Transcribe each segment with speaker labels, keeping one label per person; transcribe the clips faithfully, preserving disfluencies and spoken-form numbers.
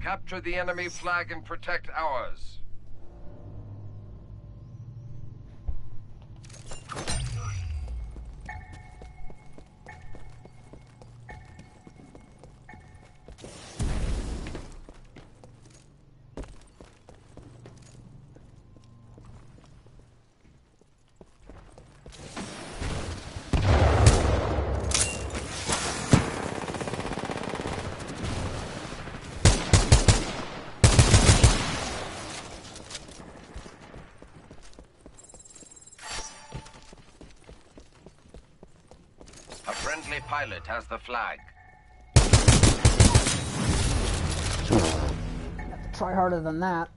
Speaker 1: Capture the enemy flag and protect ours. A friendly pilot has the flag.
Speaker 2: Have to try harder than that.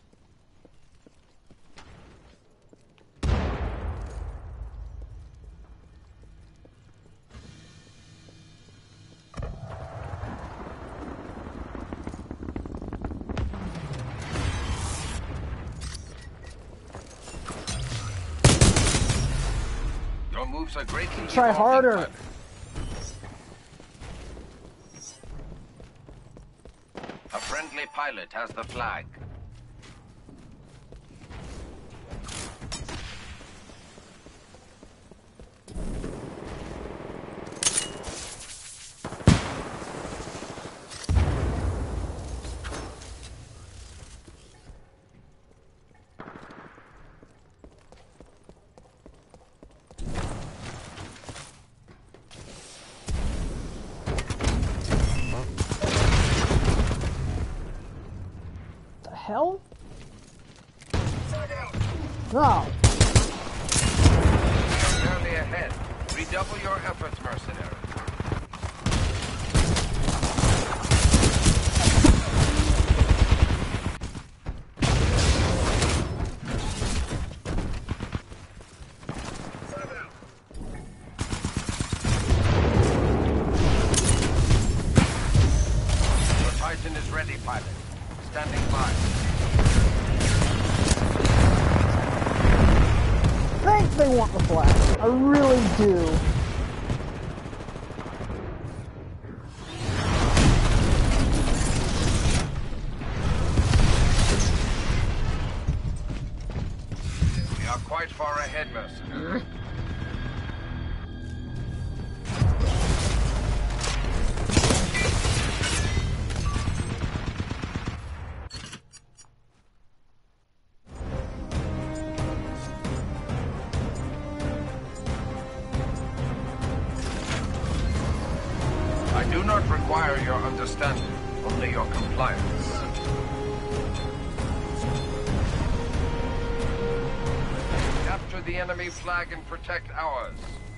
Speaker 1: Your moves are greatly
Speaker 2: Try harder.
Speaker 1: pilot. A friendly pilot has the flag.
Speaker 2: The hell? No.
Speaker 1: Barely ahead. Redouble your efforts, mercenary. Your Titan is ready, pilot. Standing by.
Speaker 2: I think they want the flag. I really do.
Speaker 1: We are quite far ahead, mercenary. I do not require your understanding, only your compliance. Capture the enemy flag and protect ours.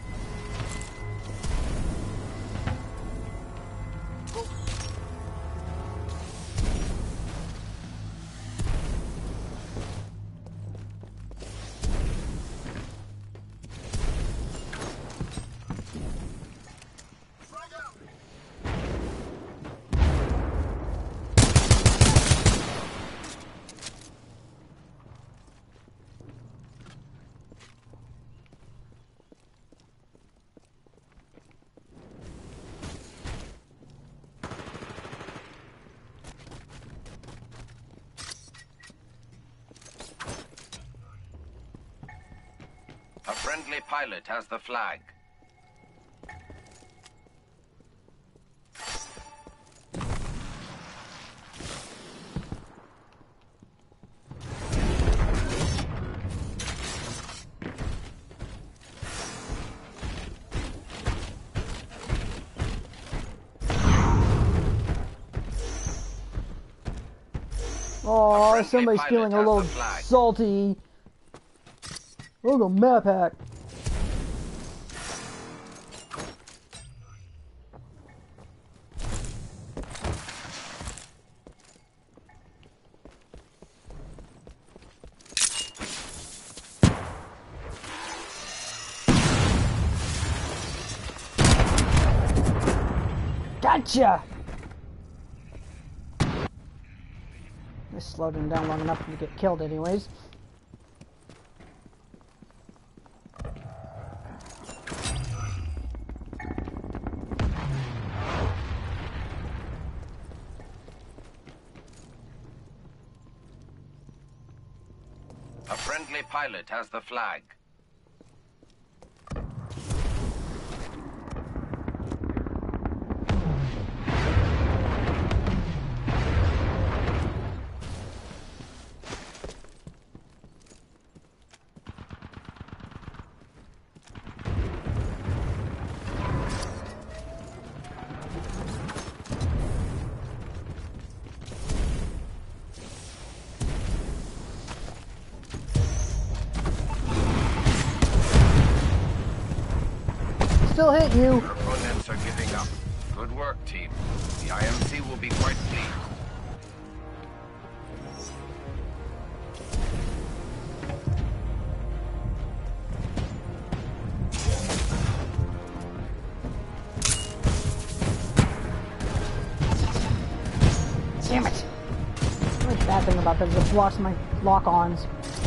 Speaker 1: A friendly pilot has the flag.
Speaker 2: Oh,
Speaker 1: friendly
Speaker 2: somebody's
Speaker 1: pilot
Speaker 2: feeling a
Speaker 1: has
Speaker 2: little
Speaker 1: the flag.
Speaker 2: salty. We'll go map hack. Gotcha! I slowed him down long enough to get killed anyways.
Speaker 1: A friendly pilot has the flag.
Speaker 2: Still hit you.
Speaker 1: Your opponents are giving up. Good work, team. The I M C will be quite pleased.
Speaker 2: Damn it. The only bad thing about that is I've lost my lock-ons.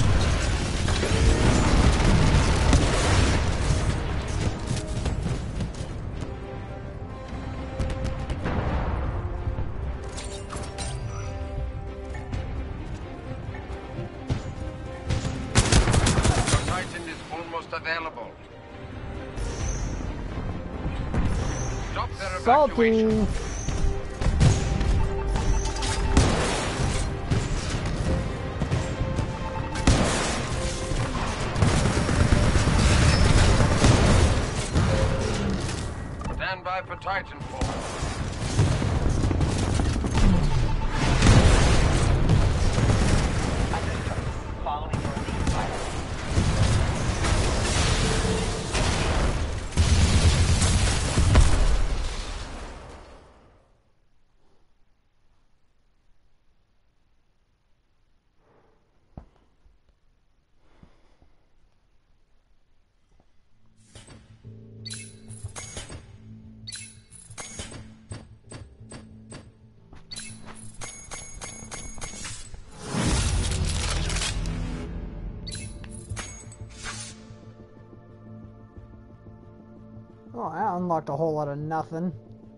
Speaker 1: Available. Stop their
Speaker 2: Salty.
Speaker 1: evacuation. Stand by for Titanfall.
Speaker 3: Following your lead, pilot.
Speaker 2: Oh, I unlocked a whole lot of nothing.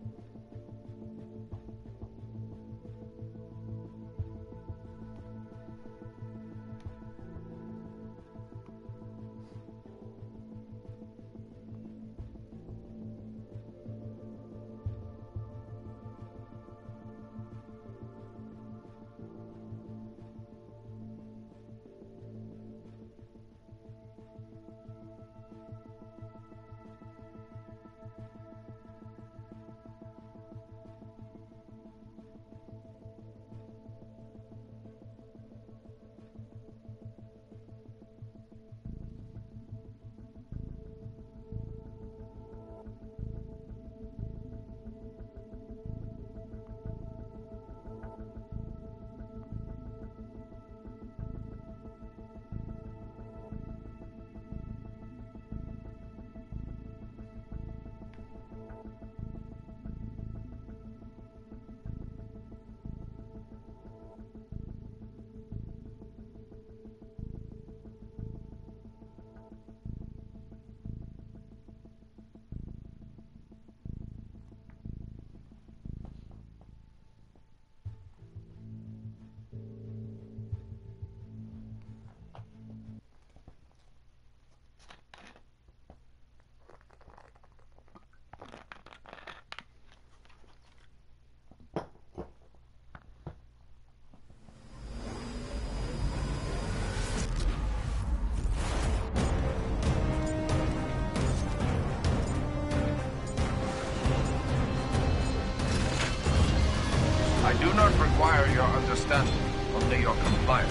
Speaker 1: I do not require your understanding, only your compliance.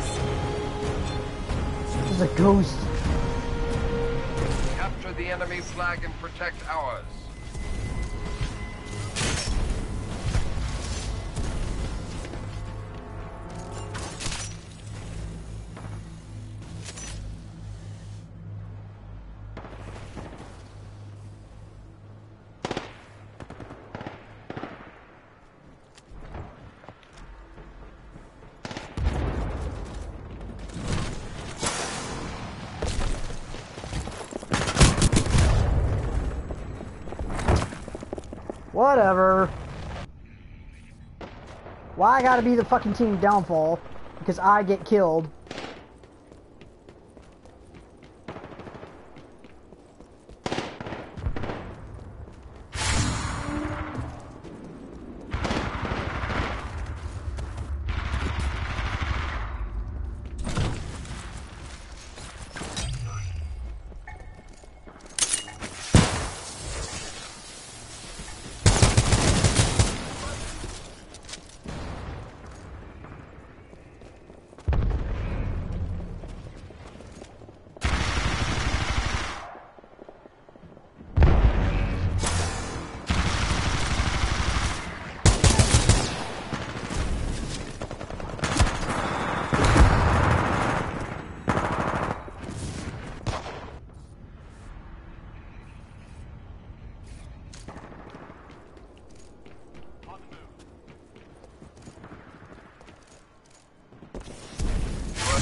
Speaker 2: There's a ghost.
Speaker 1: Capture the enemy flag and protect ours.
Speaker 2: Whatever. Why I gotta be the fucking team downfall? Because I get killed.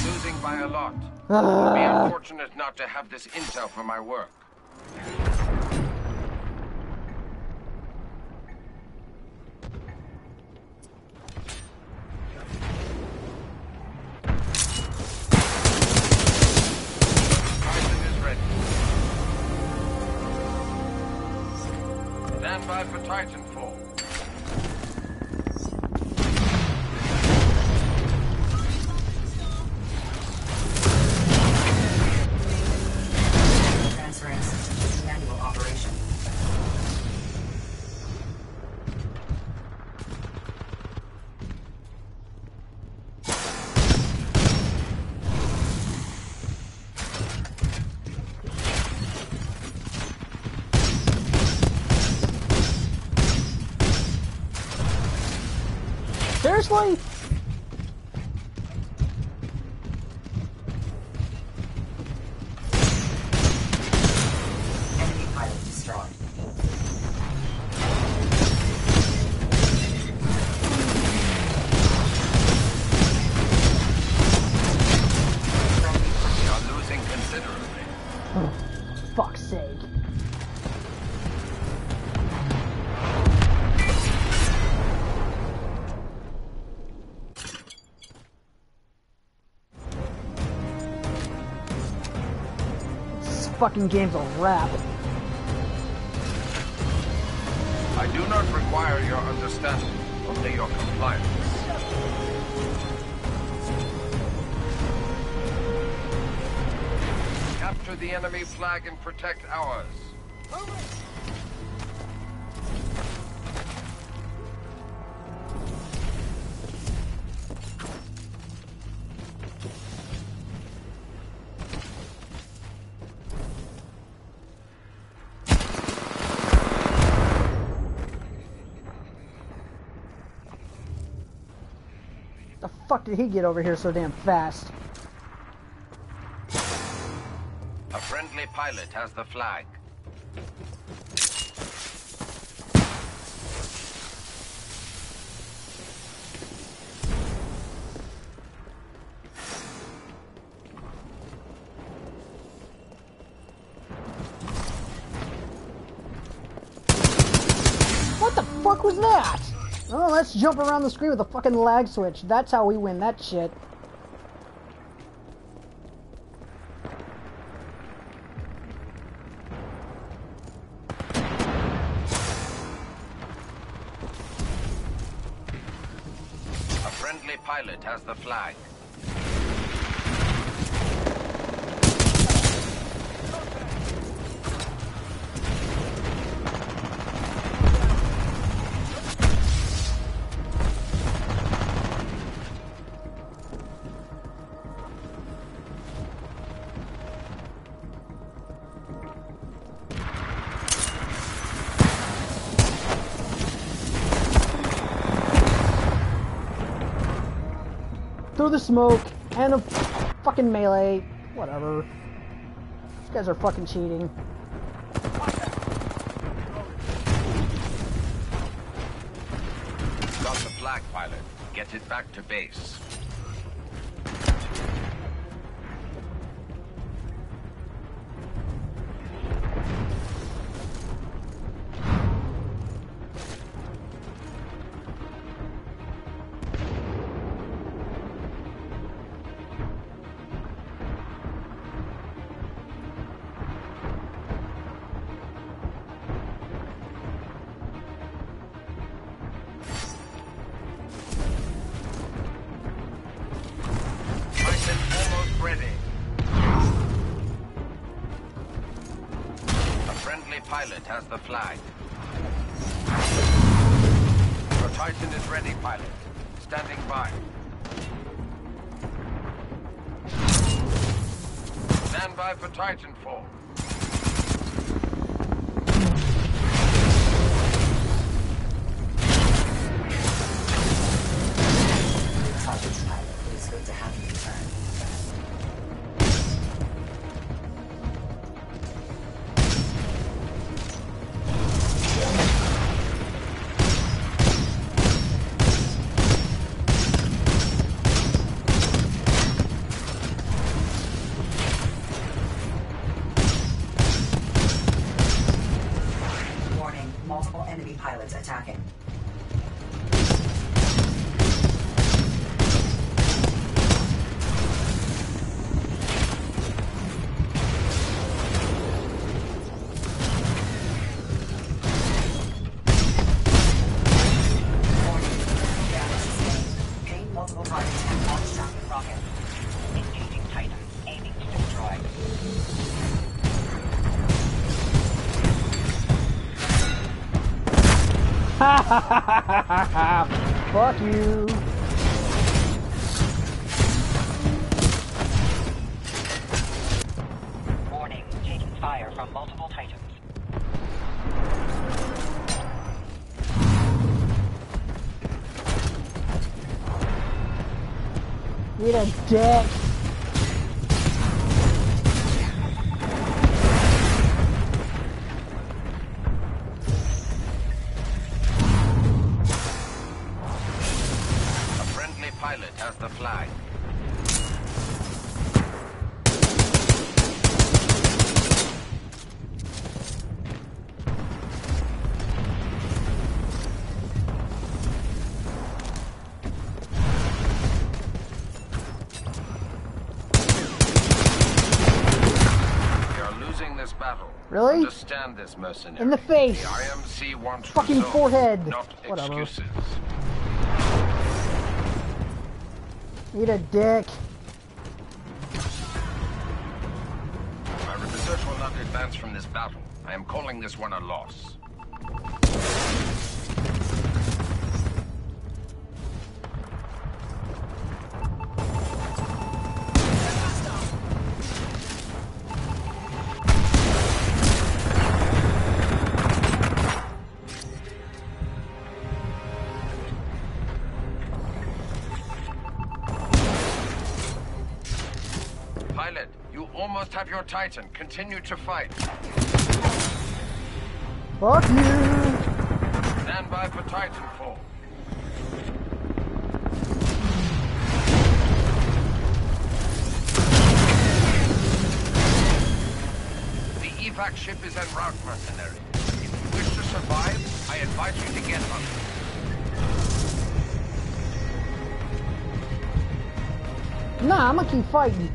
Speaker 1: losing by a lot. It would be unfortunate not to have this intel for my work. Titan is ready. Stand by for Titanfall.
Speaker 4: Transferring systems to manual operation.
Speaker 2: Seriously?
Speaker 4: Enemy pilot destroyed.
Speaker 1: We are losing considerably.
Speaker 2: Oh, fuck's sake. This fucking game's a wrap.
Speaker 1: I do not require your understanding, only your compliance. Capture the enemy flag and protect ours.
Speaker 2: The fuck did he get over here so damn fast?
Speaker 1: A friendly pilot has the flag.
Speaker 2: What the fuck was that? Oh, let's jump around the screen with a fucking lag switch. That's how we win that shit.
Speaker 1: A friendly pilot has the flag.
Speaker 2: Through the smoke and a fucking melee. Whatever. These guys are fucking cheating.
Speaker 1: Got the flag, pilot. Get it back to base. Titan almost ready. A friendly pilot has the flag. Your Titan is ready, pilot. Standing by. Stand by for Titanfall.
Speaker 4: Project pilot, it is good to have you return.
Speaker 2: Fuck you.
Speaker 3: Warning, taking fire from multiple Titans.
Speaker 2: Eat a dick.
Speaker 1: A friendly pilot has the flag. This battle.
Speaker 2: Really?
Speaker 1: Understand this, mercenary.
Speaker 2: In the face.
Speaker 1: The I M C wants
Speaker 2: Fucking
Speaker 1: results,
Speaker 2: forehead.
Speaker 1: not
Speaker 2: Whatever.
Speaker 1: excuses.
Speaker 2: Eat a dick.
Speaker 1: My research will not advance from this battle. I am calling this one a loss. Pilot, you almost have your Titan. Continue to fight.
Speaker 2: Fuck you.
Speaker 1: Stand by for Titanfall. The evac ship is en route, mercenary. If you wish to survive, I advise you to get on it.
Speaker 2: Nah, I'm gonna keep fighting.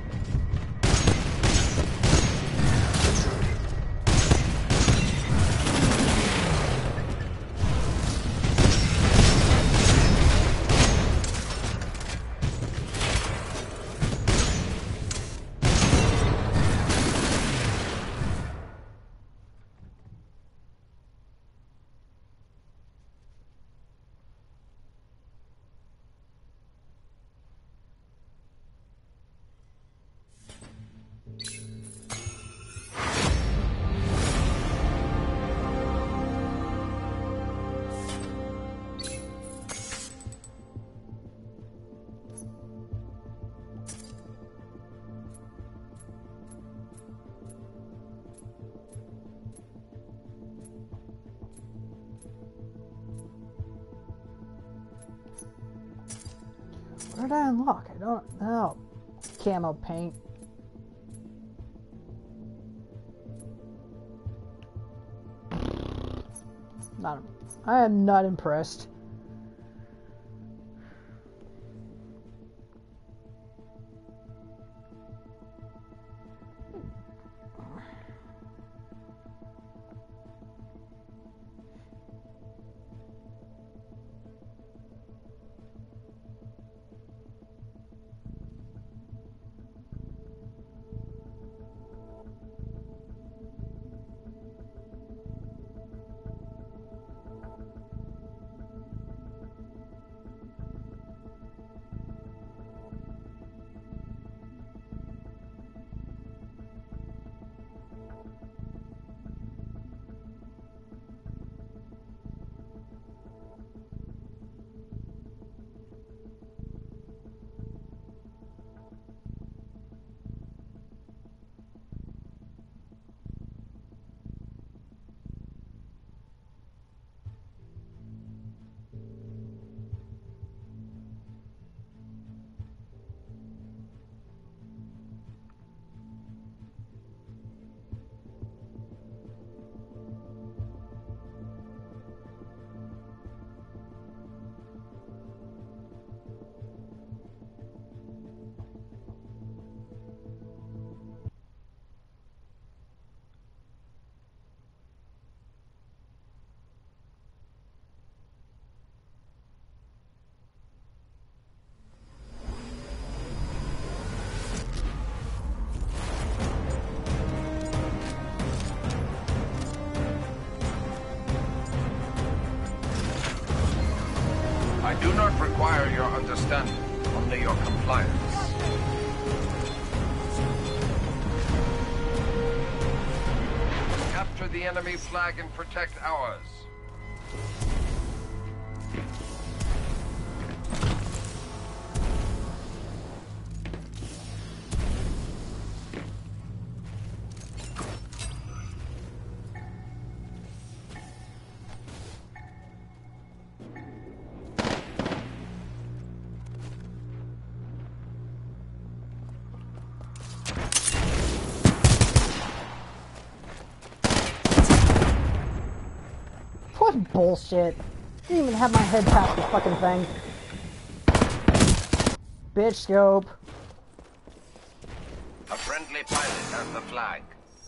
Speaker 2: Where did I unlock? I don't know. Camo paint. Not. I am not impressed.
Speaker 1: I do not require your understanding, only your compliance. Capture the enemy flag and protect ours.
Speaker 2: What bullshit? Didn't even have my head past the fucking thing. Bitch scope.
Speaker 1: A friendly pilot has the flag.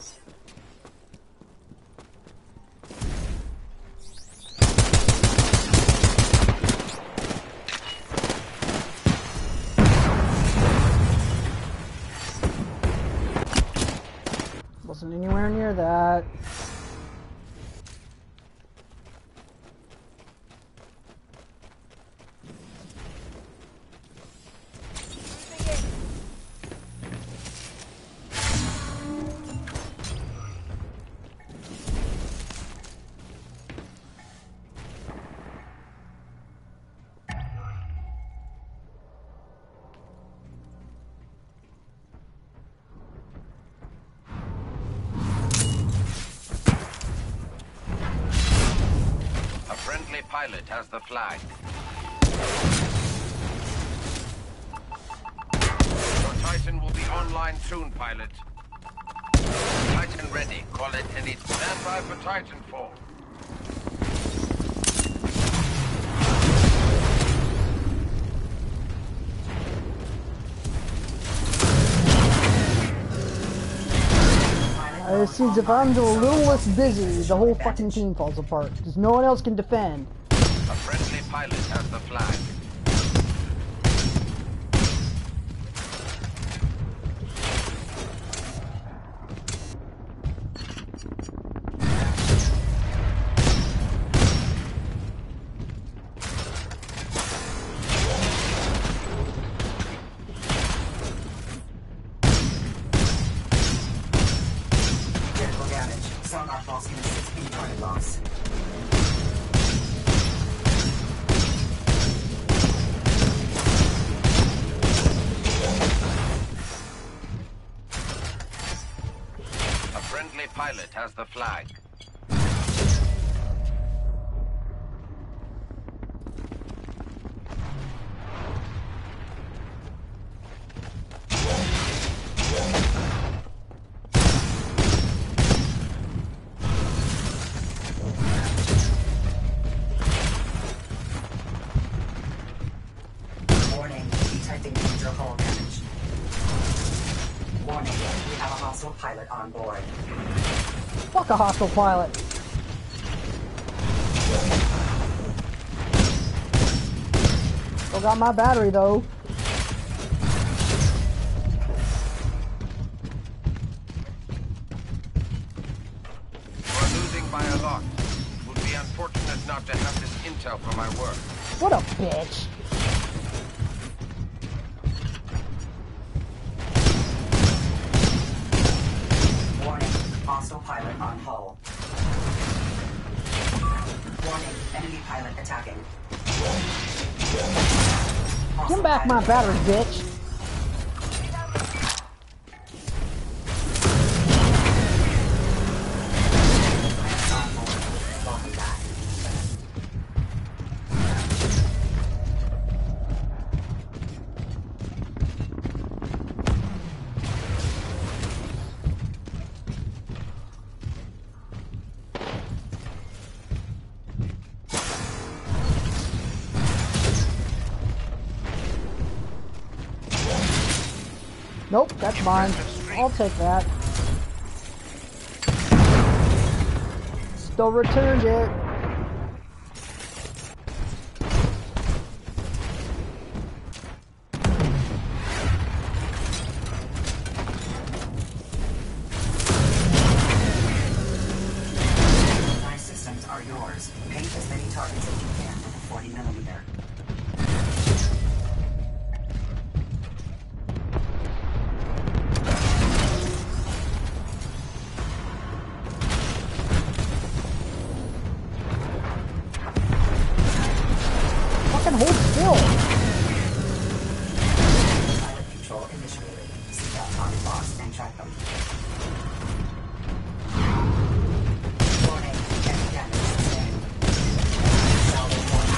Speaker 2: Wasn't anywhere near that.
Speaker 1: Pilot has the flag. Your Titan will be online soon, pilot. Titan ready. Call it any. Stand by for Titanfall.
Speaker 2: It seems if I'm a little less busy, the whole fucking team falls apart. Because no one else can defend.
Speaker 1: A friendly pilot has the flag.
Speaker 4: Critical damage. Sonar falls in six speed target loss.
Speaker 1: Pilot has the flag.
Speaker 4: Warning, detecting major hull damage. Warning, we have a hostile pilot on board.
Speaker 2: Fuck a hostile pilot. Still got my battery though.
Speaker 1: We're losing by a lot. It would be unfortunate not to have this intel for my work.
Speaker 2: What a bitch.
Speaker 4: Hostile pilot on hull. Warning, enemy pilot attacking.
Speaker 2: Give back my battery, bitch. Nope, that's mine. I'll take that. Still returned it.
Speaker 4: My systems are yours. Paint as many targets as you can with a forty millimeter.
Speaker 2: Still.
Speaker 4: Pilot control initiated. Seek out target boss and track them. Warning, heavy damage sustained. Salvo one.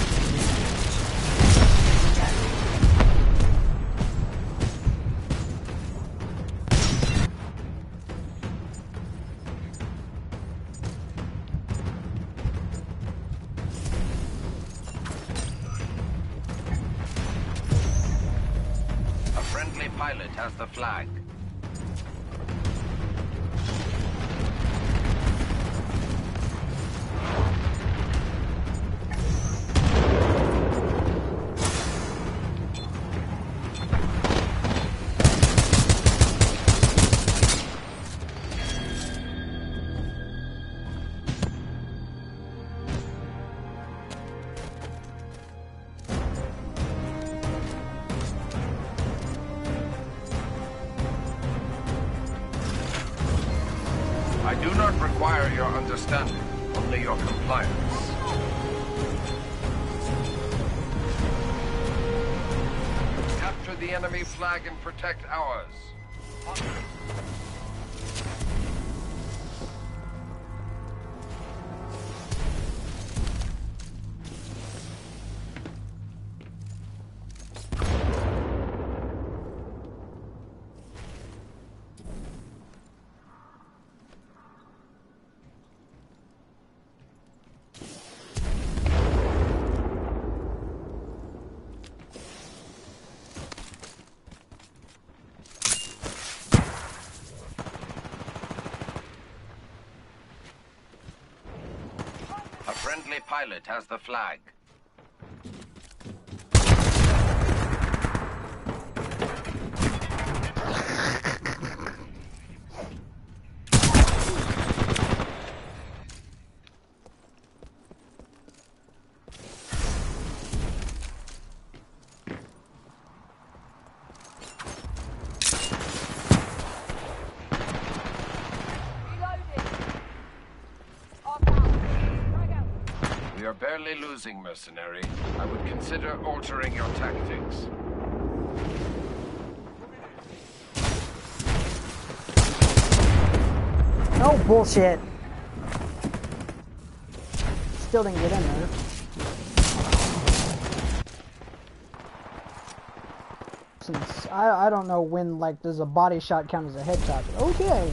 Speaker 1: A friendly pilot has the flag. I do not require your understanding, only your compliance. Capture the enemy flag and protect ours. A friendly pilot has the flag. We are barely losing, mercenary. I would consider altering your tactics.
Speaker 2: Oh, bullshit. Still didn't get in there. Since I, I don't know when, like, does a body shot count as a headshot? But okay.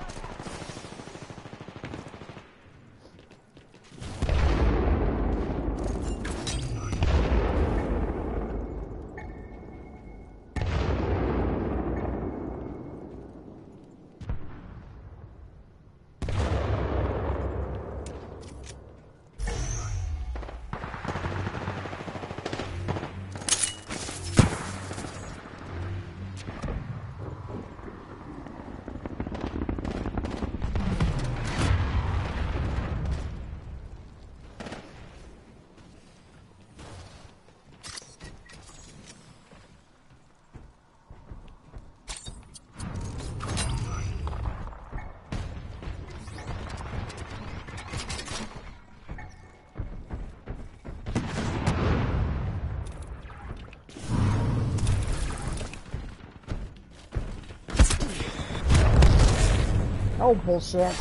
Speaker 2: Oh, bullshit.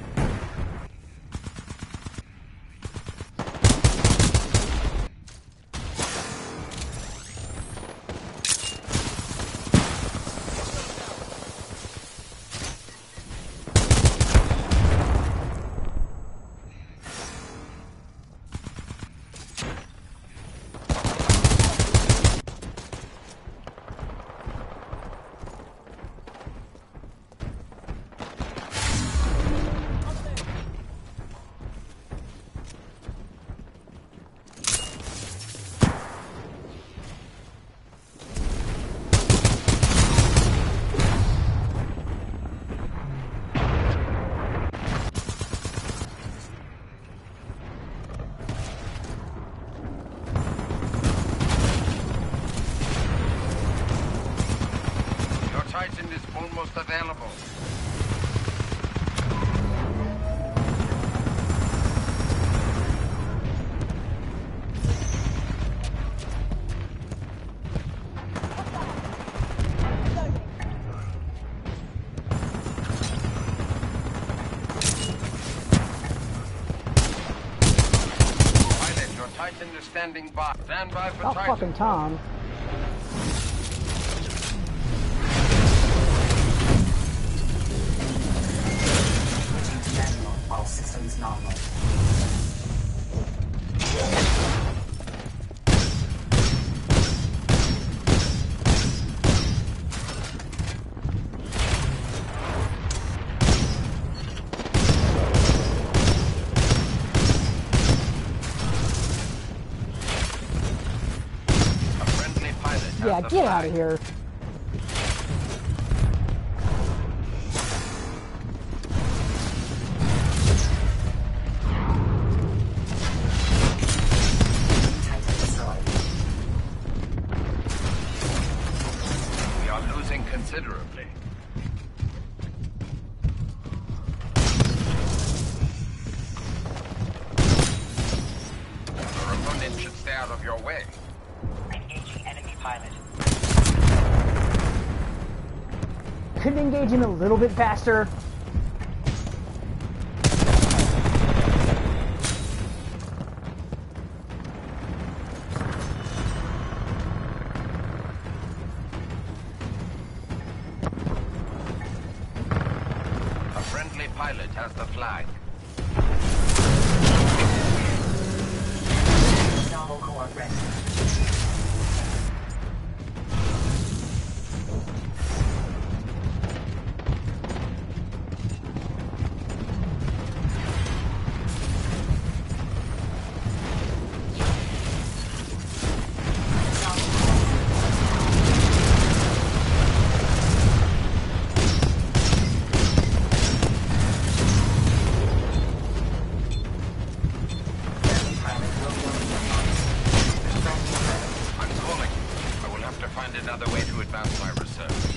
Speaker 1: Titan is almost available. standing by. Stand by for
Speaker 2: About
Speaker 1: Titan.
Speaker 2: fucking Tom.
Speaker 4: Switching to manual. All systems nominal.
Speaker 1: A friendly pilot has
Speaker 2: Yeah,
Speaker 1: the
Speaker 2: get out
Speaker 1: flag.
Speaker 2: of here.
Speaker 4: Titan destroyed.
Speaker 1: We are losing considerably. Your opponent should stay out of your way.
Speaker 3: Engaging enemy pilot.
Speaker 2: Couldn't engage him a little bit faster.
Speaker 1: A friendly pilot has the flag.
Speaker 4: Novel core ready. Friendly pilot will work with us.
Speaker 1: I'm calling. I will have to find another way to advance my research.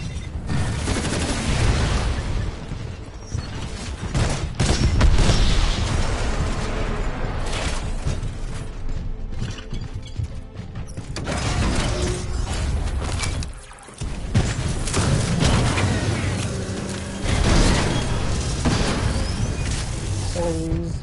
Speaker 2: Please.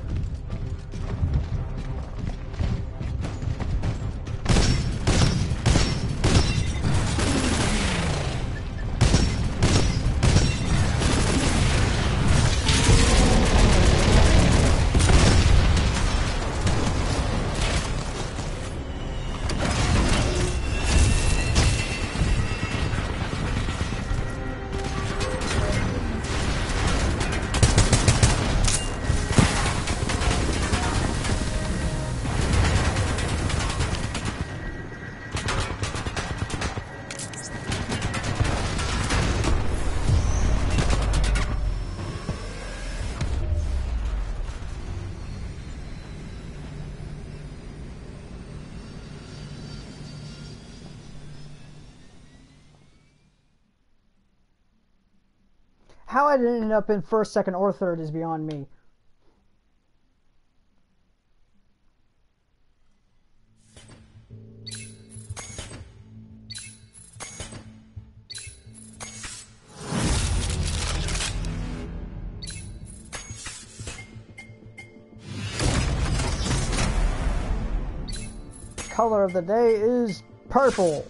Speaker 2: How I ended up in first, second, or third is beyond me. Color of the day is purple.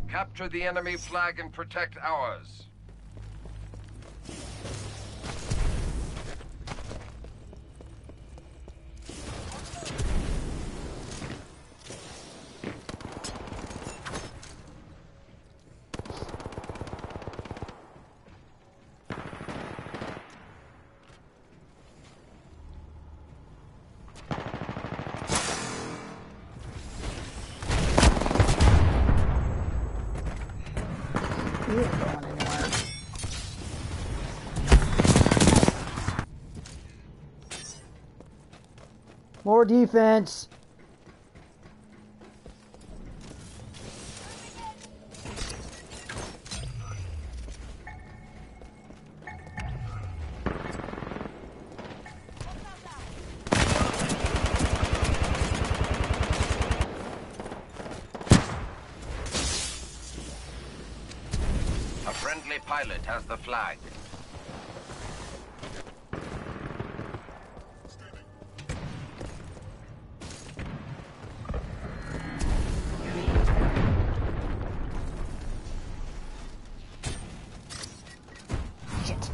Speaker 1: Capture the enemy flag and protect ours.
Speaker 2: You ain't going anywhere. More defense.
Speaker 1: A friendly pilot has the flag.
Speaker 2: Shit.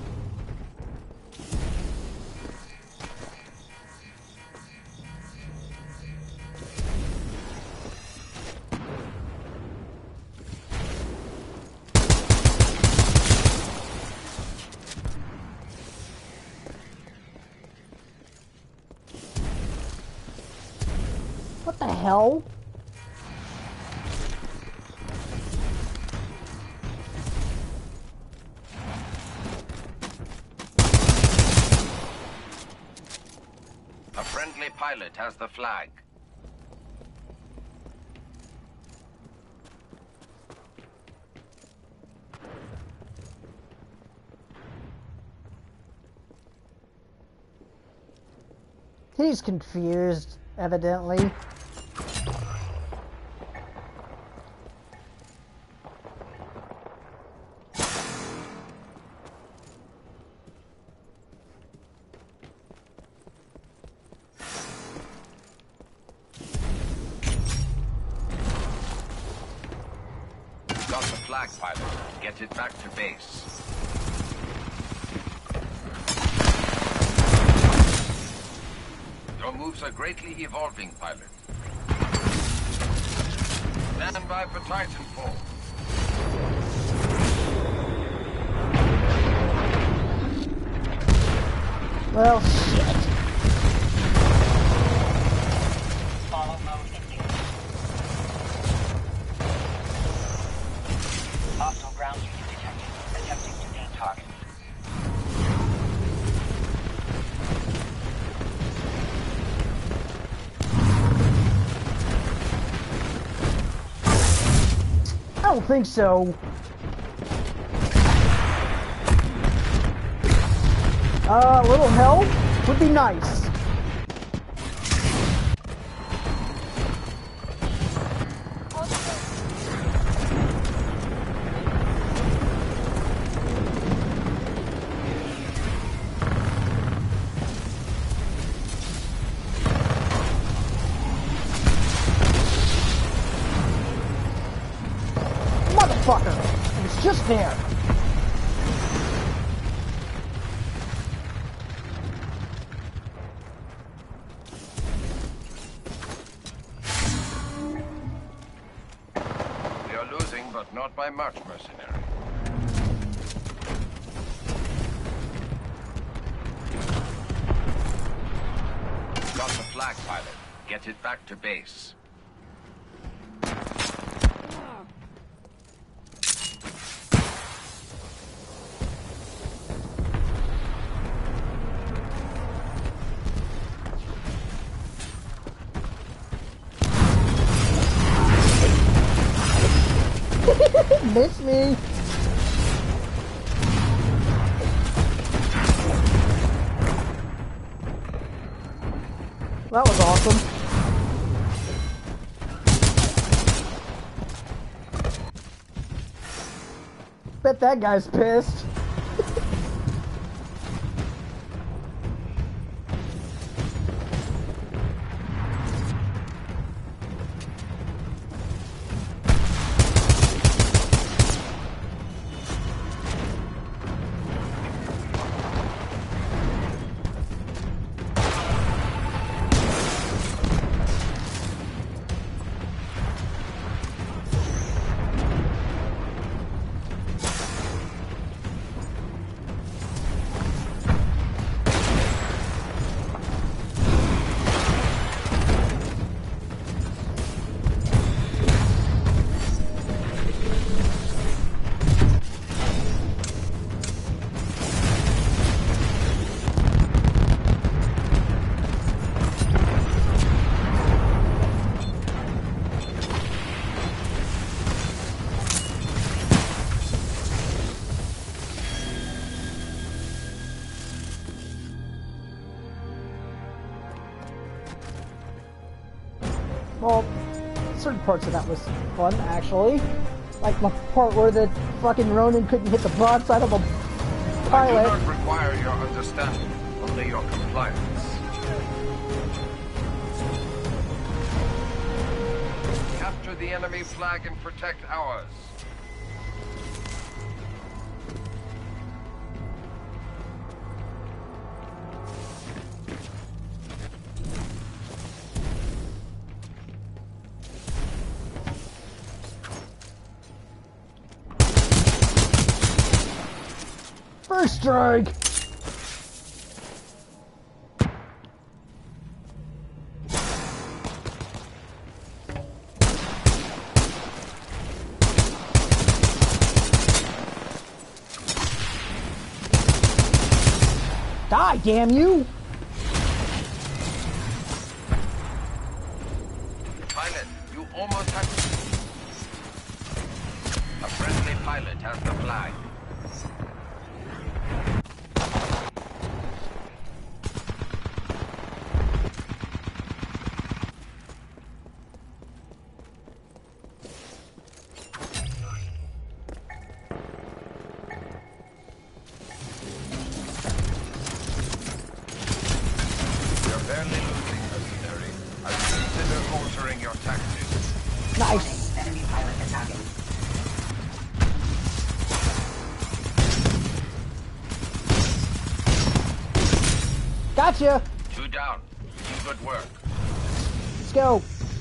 Speaker 2: What the hell?
Speaker 1: A friendly pilot has the flag.
Speaker 2: He's confused, evidently.
Speaker 1: Got the flag, pilot. Get it back to base. Your moves are greatly evolving, pilot. Stand by for Titanfall.
Speaker 2: Well, shit.
Speaker 3: Follow mode indicated. Hostile ground unit detected. Attempting to gain target.
Speaker 2: I don't think so. Uh, a little help would be nice. Motherfucker! It was just there.
Speaker 1: We are losing, but not by much, mercenary. Got the flag, pilot. Get it back to base.
Speaker 2: Miss me. That was awesome. Bet that guy's pissed. Well, certain parts of that was fun, actually. Like the part where the fucking Ronin couldn't hit the broadside of a
Speaker 1: I
Speaker 2: pilot.
Speaker 1: do not require your understanding, only your compliance. Capture the enemy flag and protect ours.
Speaker 2: First strike! Die, damn you!
Speaker 1: Pilot, you almost have... A friendly pilot has the flag. You're barely losing, mercenary. I would consider altering your tactics.
Speaker 2: Nice!
Speaker 4: Enemy pilot attacking.
Speaker 2: Gotcha!
Speaker 1: Two down. Good work.
Speaker 2: Let's go!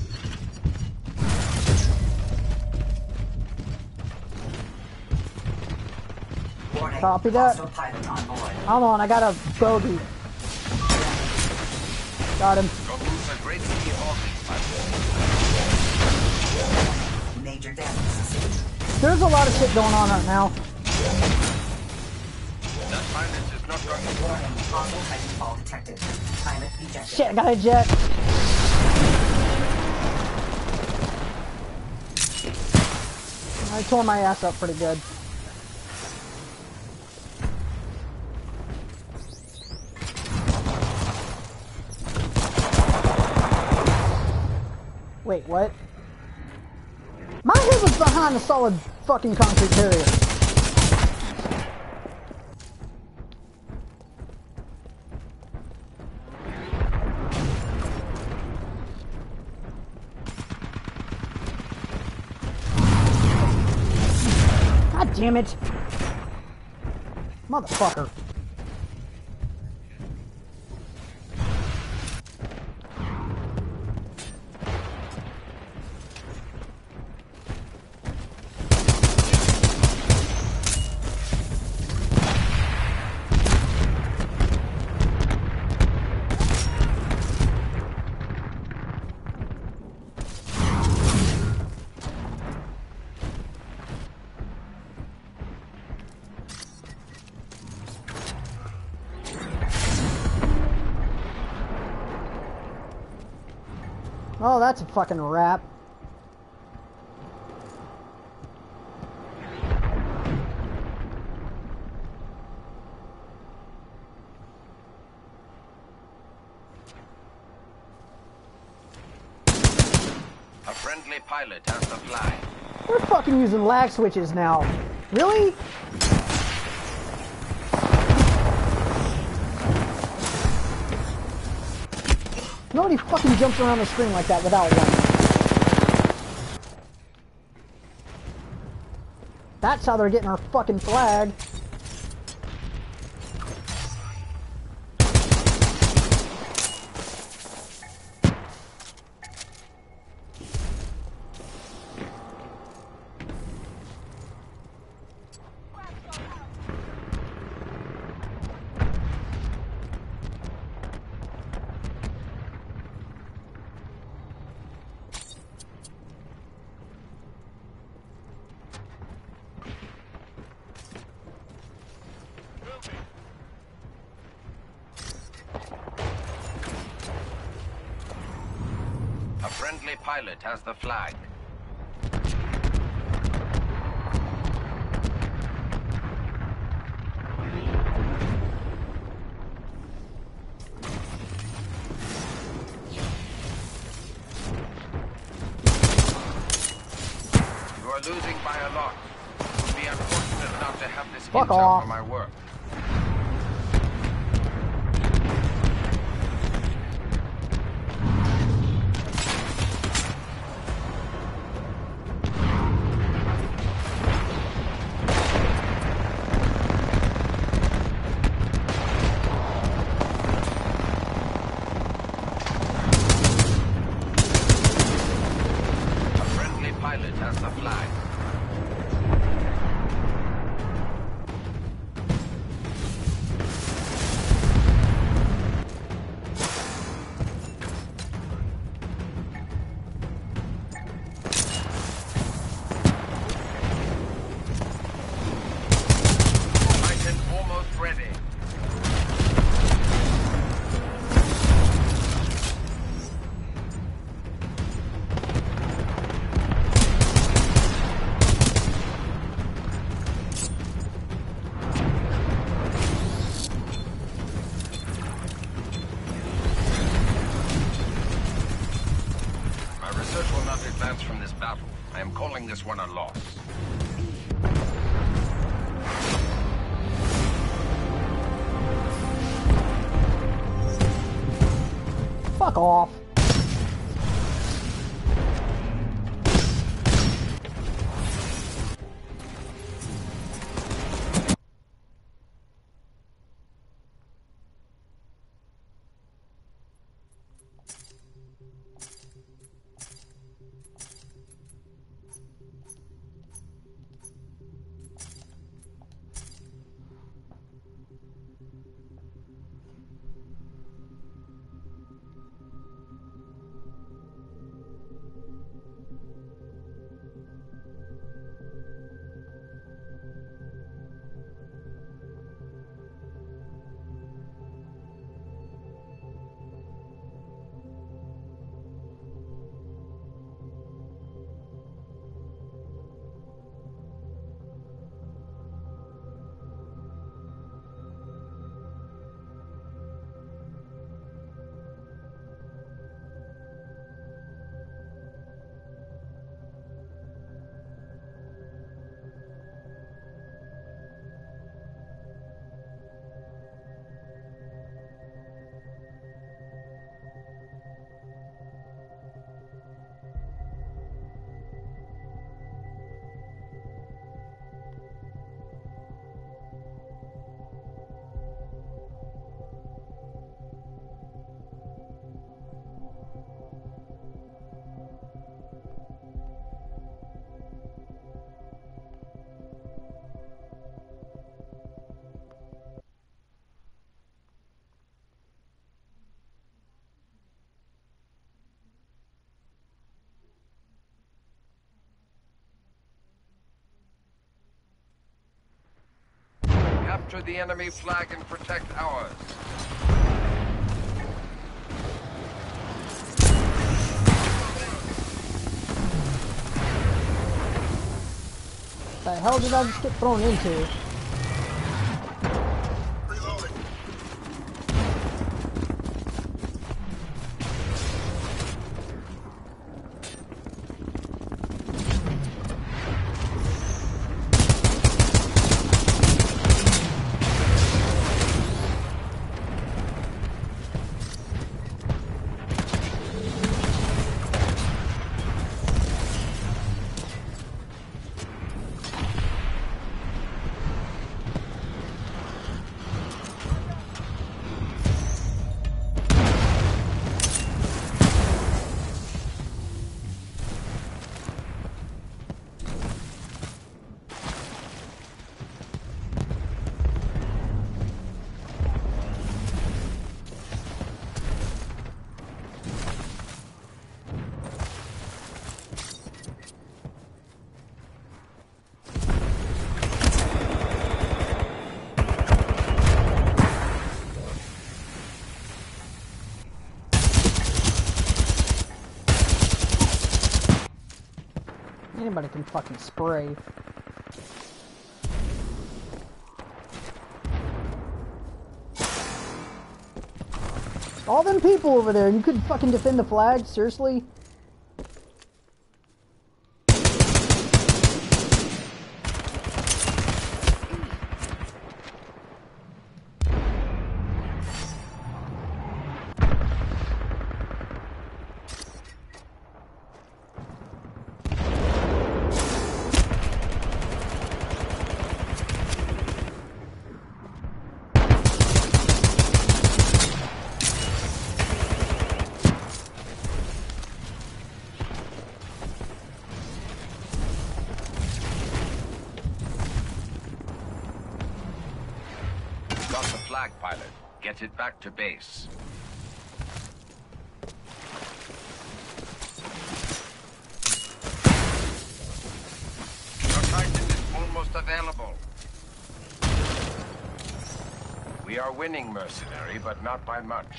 Speaker 4: Warning.
Speaker 2: Copy that.
Speaker 4: Hostile pilot on board.
Speaker 2: Hold on, I got a bogey. Got him.
Speaker 1: Your moves are greatly evolving, pilot.
Speaker 4: Major damage sustained.
Speaker 2: There's a lot of shit going on right now.
Speaker 1: That pilot is not going to
Speaker 4: Warning. Hostile Titan fall detected. Pilot ejected.
Speaker 2: Shit, I got a jet. I tore my ass up pretty good. Wait, what? My head was behind a solid fucking concrete barrier. God damn it. Motherfucker. Oh, that's a fucking wrap.
Speaker 1: A friendly pilot has the flag.
Speaker 2: We're fucking using lag switches now. Really? Nobody fucking jumps around the screen like that without one. That's how they're getting our fucking flag.
Speaker 1: A friendly pilot has the flag. losing by a lot. It would be unfortunate not to have this
Speaker 2: Fuck
Speaker 1: intel
Speaker 2: off.
Speaker 1: for my work. From this battle, I am calling this one a loss.
Speaker 2: Fuck off.
Speaker 1: Capture the enemy flag and protect ours.
Speaker 2: The hell did I just get thrown into? Anybody can fucking spray. All them people over there, and you couldn't fucking defend the flag? Seriously?
Speaker 1: got the flag, pilot. Get it back to base. Your Titan is almost available. We are winning, mercenary, but not by much.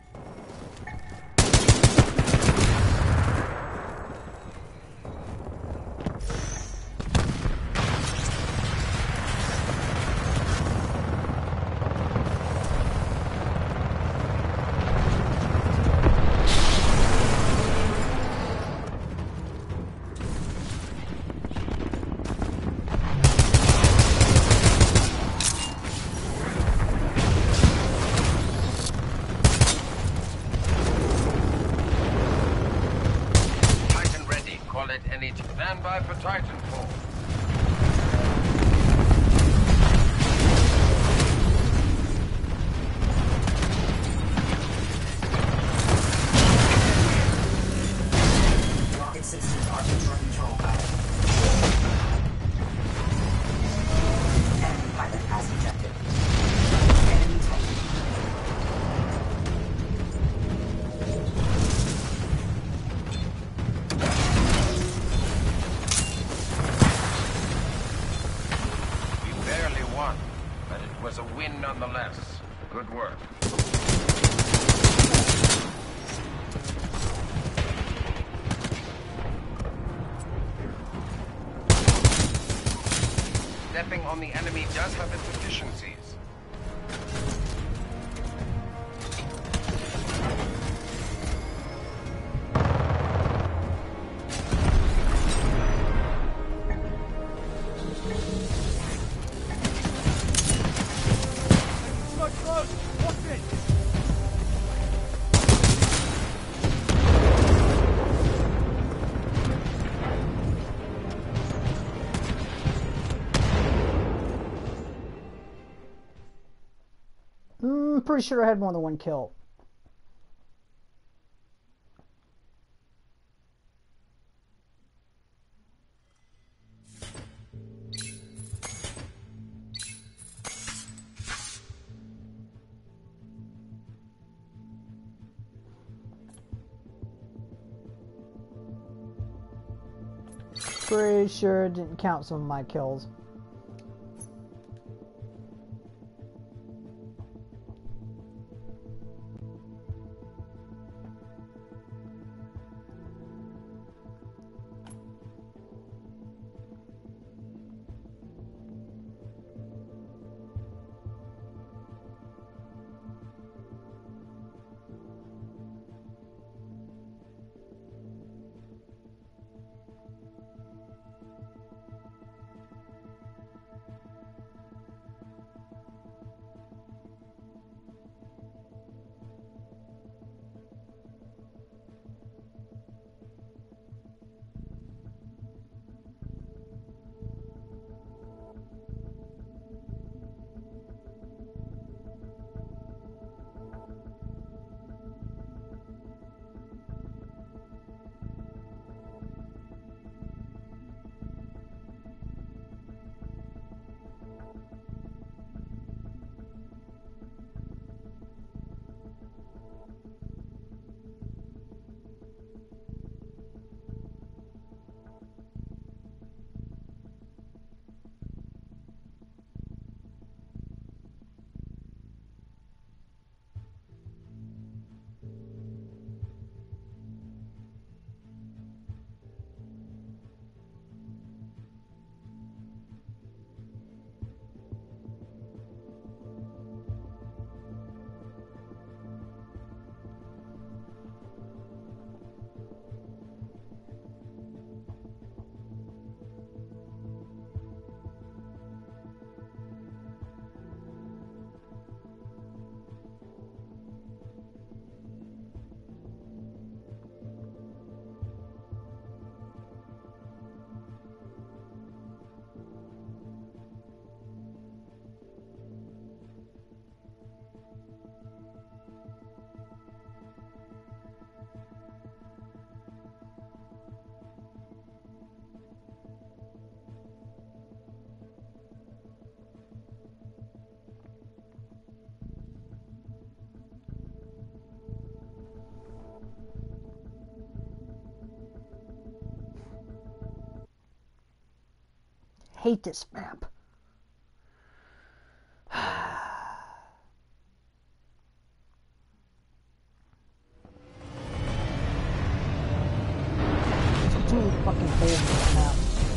Speaker 1: Stand by for Titanfall.
Speaker 4: Rocket systems are under control, pilot. Enemy pilot has ejected. Enemy Titan.
Speaker 1: Was a win nonetheless. Good work. Stepping on the enemy does have its efficiencies.
Speaker 2: Mm, pretty sure I had more than one kill. Pretty sure it didn't count some of my kills. hate this map. It's really fucking cold in this map.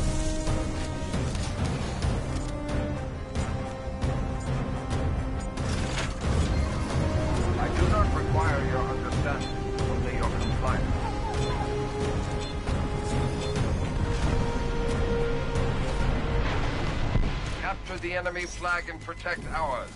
Speaker 1: I do not require your understanding, only your compliance. Capture the enemy flag and protect ours.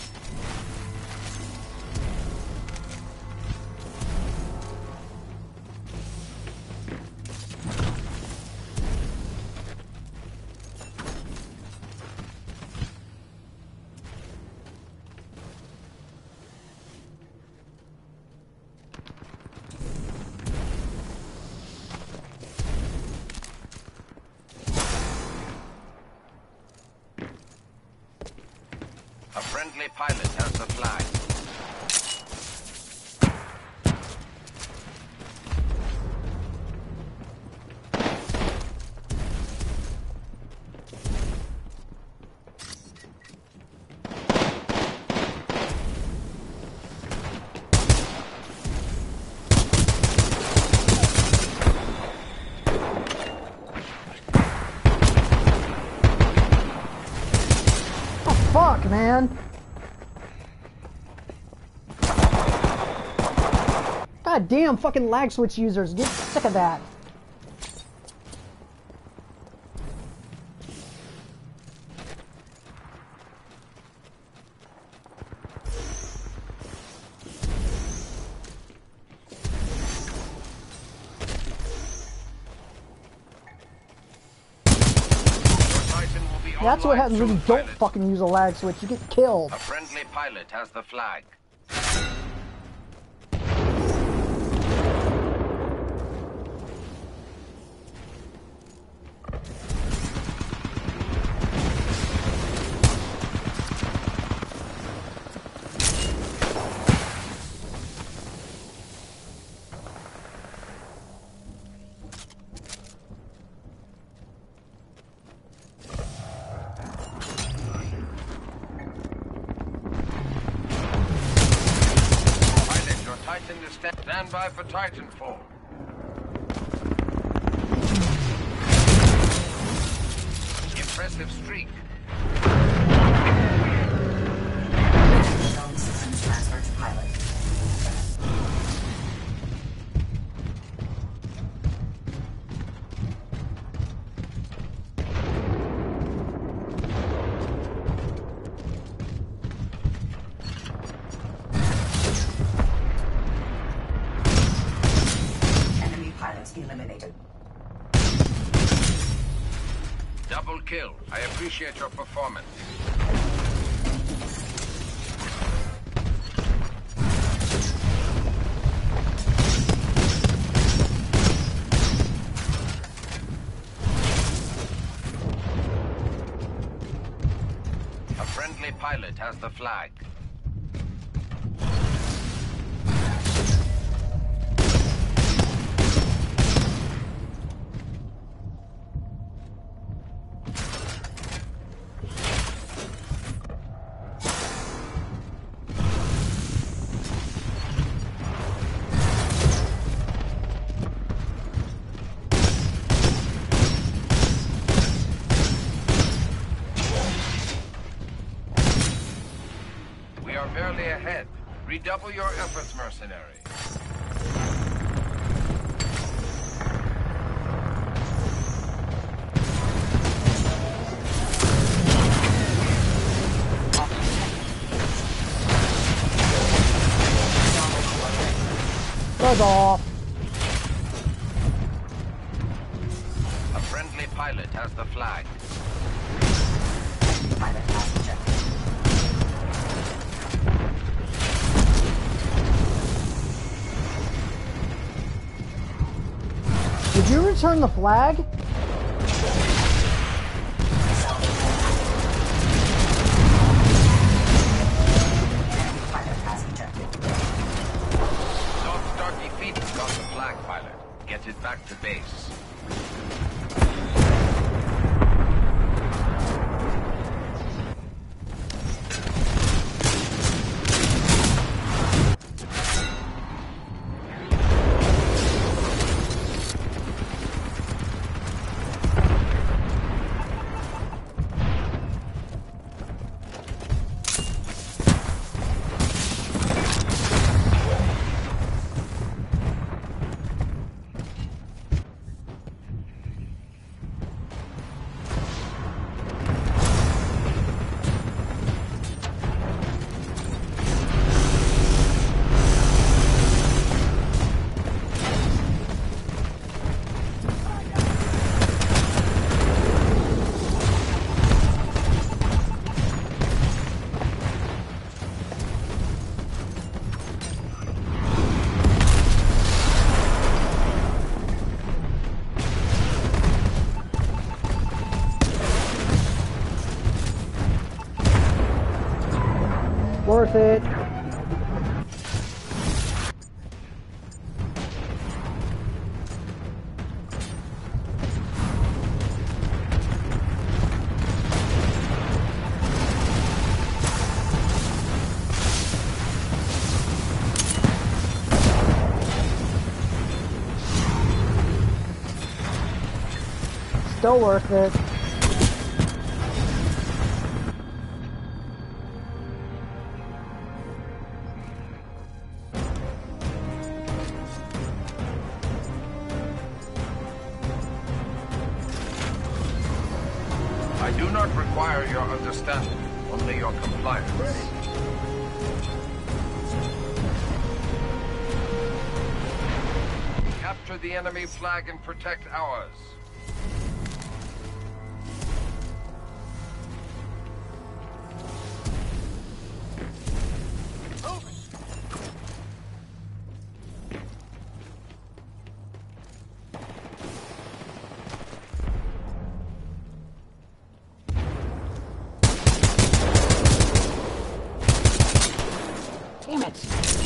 Speaker 1: A friendly pilot has the flag.
Speaker 2: Fuck, man. God damn fucking lag switch users. Get sick of that. That's what happens when you don't fucking use a lag switch. You get killed.
Speaker 1: A friendly pilot has the flag. Stand by for Titanfall. Impressive streak.
Speaker 4: Zone systems transferred to pilot. Eliminated.
Speaker 1: Double kill. I appreciate your performance. A friendly pilot has the flag. Barely ahead. Redouble your efforts, mercenary.
Speaker 2: Buzz off.
Speaker 1: A friendly pilot has the flag.
Speaker 4: Pilot has ejected.
Speaker 2: Did you return the flag?
Speaker 4: Pilot has ejected.
Speaker 1: North Star defeat got the flag, pilot. Get it back to base.
Speaker 2: Worth it. Still worth it.
Speaker 1: I do not require your understanding, only your compliance. Capture the enemy flag and protect ours.
Speaker 2: Damn it.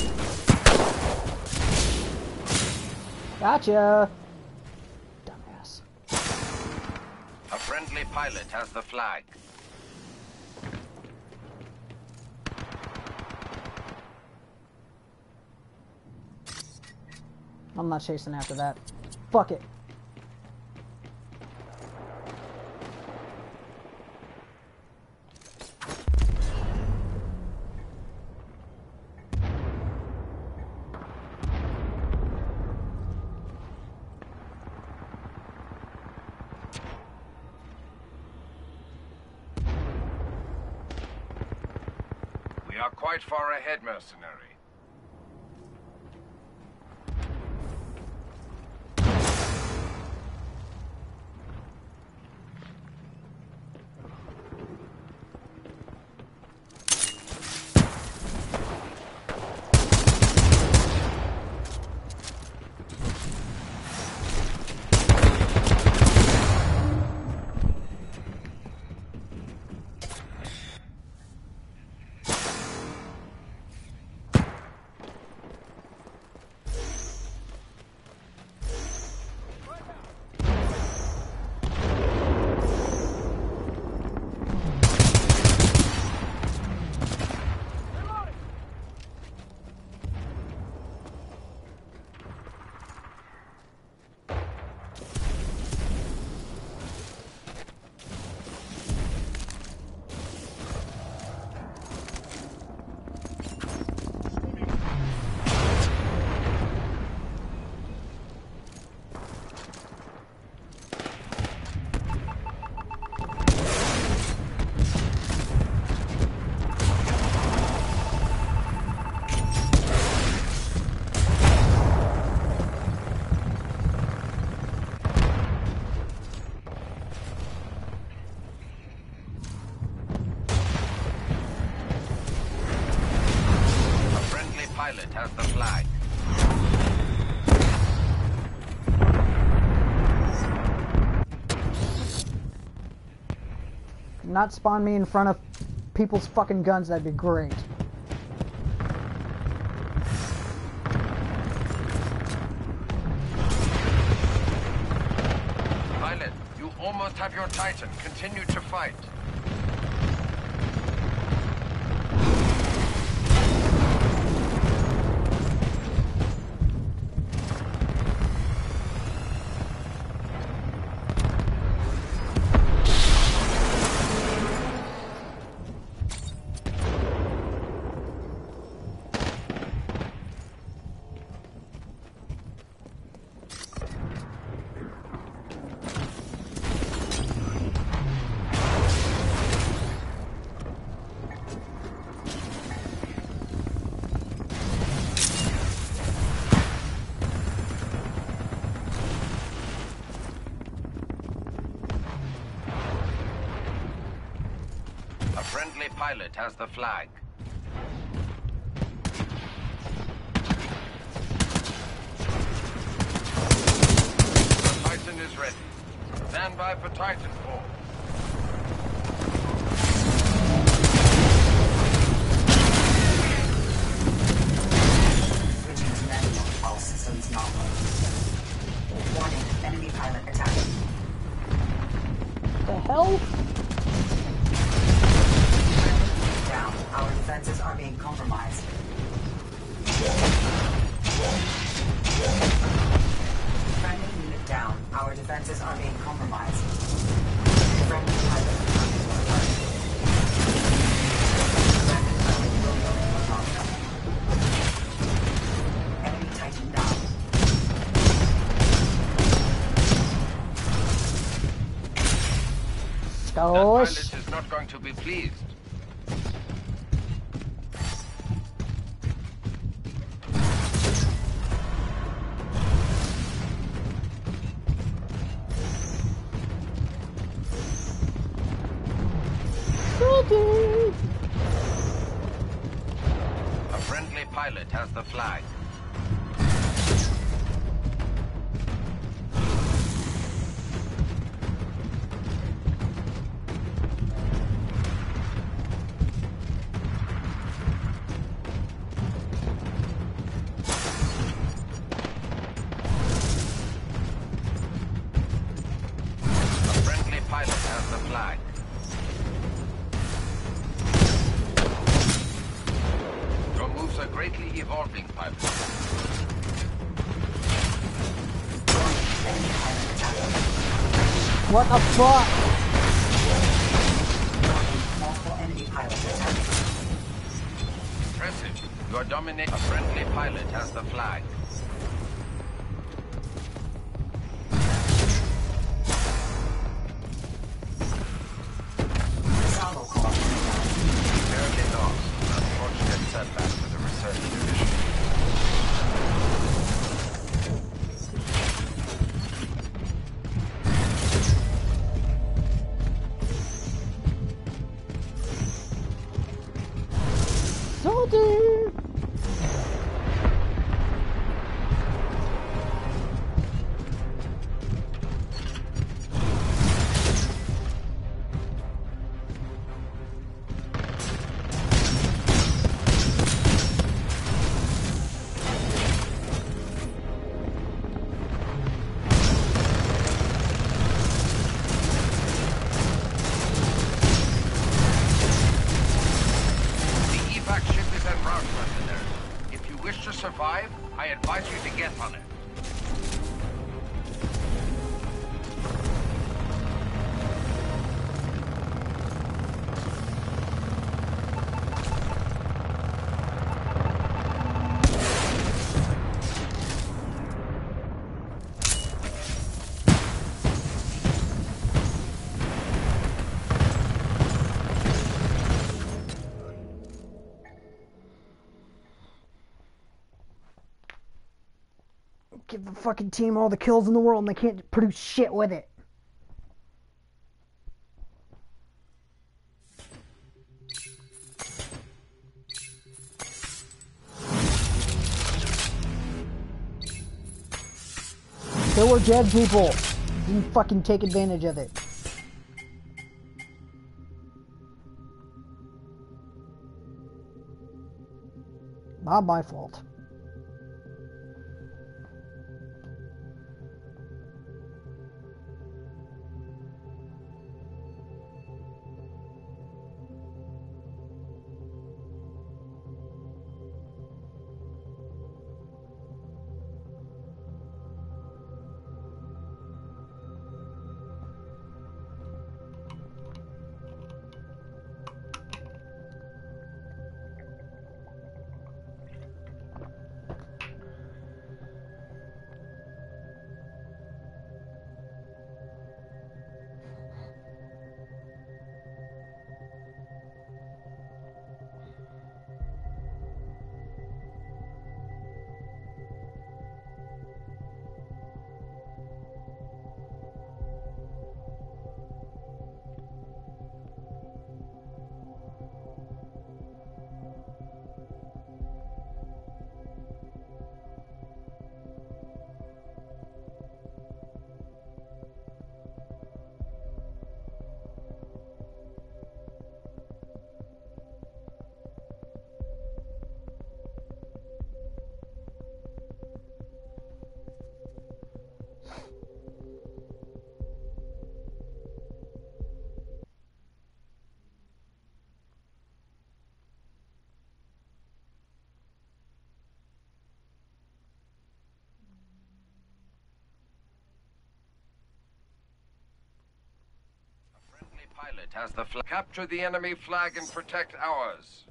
Speaker 2: Gotcha. Dumbass.
Speaker 1: A friendly pilot has the flag.
Speaker 2: I'm not chasing after that. Fuck it.
Speaker 1: We are quite far ahead, mercenary. Pilot has the flag.
Speaker 2: Not spawn me in front of people's fucking guns, that'd be great.
Speaker 1: Pilot, you almost have your Titan. Continue to fight. A friendly pilot has the flag. The Titan is ready. Stand by for Titanfall. pilot
Speaker 2: Gosh.
Speaker 1: is not going to be pleased.
Speaker 2: Salty.
Speaker 1: A friendly pilot has the flag. A friendly pilot has the flag. Your moves are greatly evolving, pilot.
Speaker 2: What the fuck?
Speaker 4: Multiple enemy pilots attacking.
Speaker 1: Impressive. You are dominating. A friendly pilot has the flag.
Speaker 4: Salvo core.
Speaker 1: Barely lost. An unfortunate setback for the research division.
Speaker 2: Salty.
Speaker 1: The evac ship is en route, mercenary. If you wish to survive, I advise you to get on it.
Speaker 2: Give the fucking team all the kills in the world and they can't produce shit with it. There were dead people. Didn't fucking take advantage of it. Not my fault.
Speaker 1: Pilot has the flag. Capture the enemy flag and protect ours.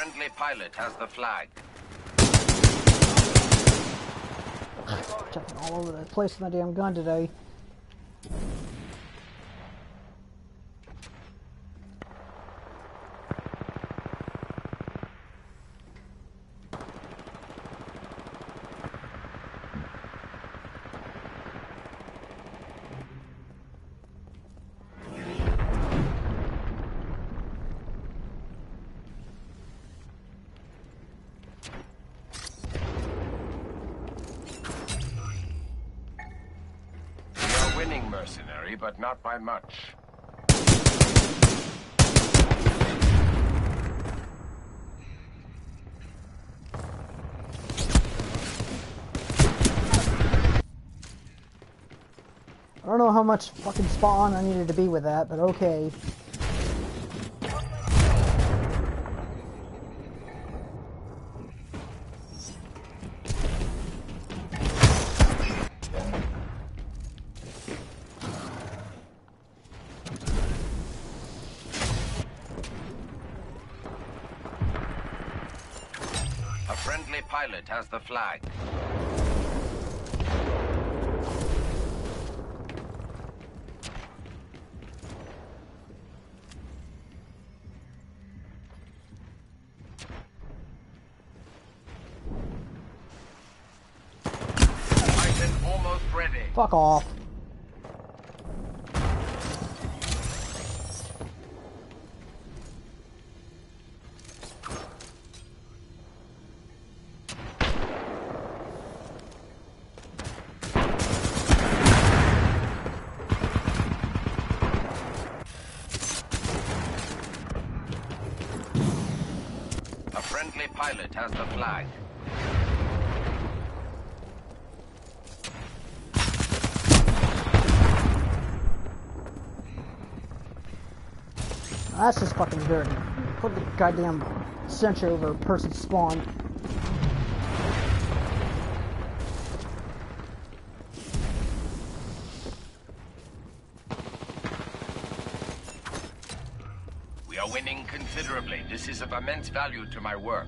Speaker 1: friendly pilot has the flag.
Speaker 2: Checking all over the place with my damn gun today.
Speaker 1: Winning, mercenary, but not by much.
Speaker 2: I don't know how much fucking spot on I needed to be with that, but okay.
Speaker 1: A friendly pilot has the flag. Titan almost ready.
Speaker 2: Fuck off.
Speaker 1: A friendly pilot has the flag.
Speaker 2: That's just fucking dirty. Put the goddamn sentry over a person's spawn.
Speaker 1: We are winning considerably. This is of immense value to my work.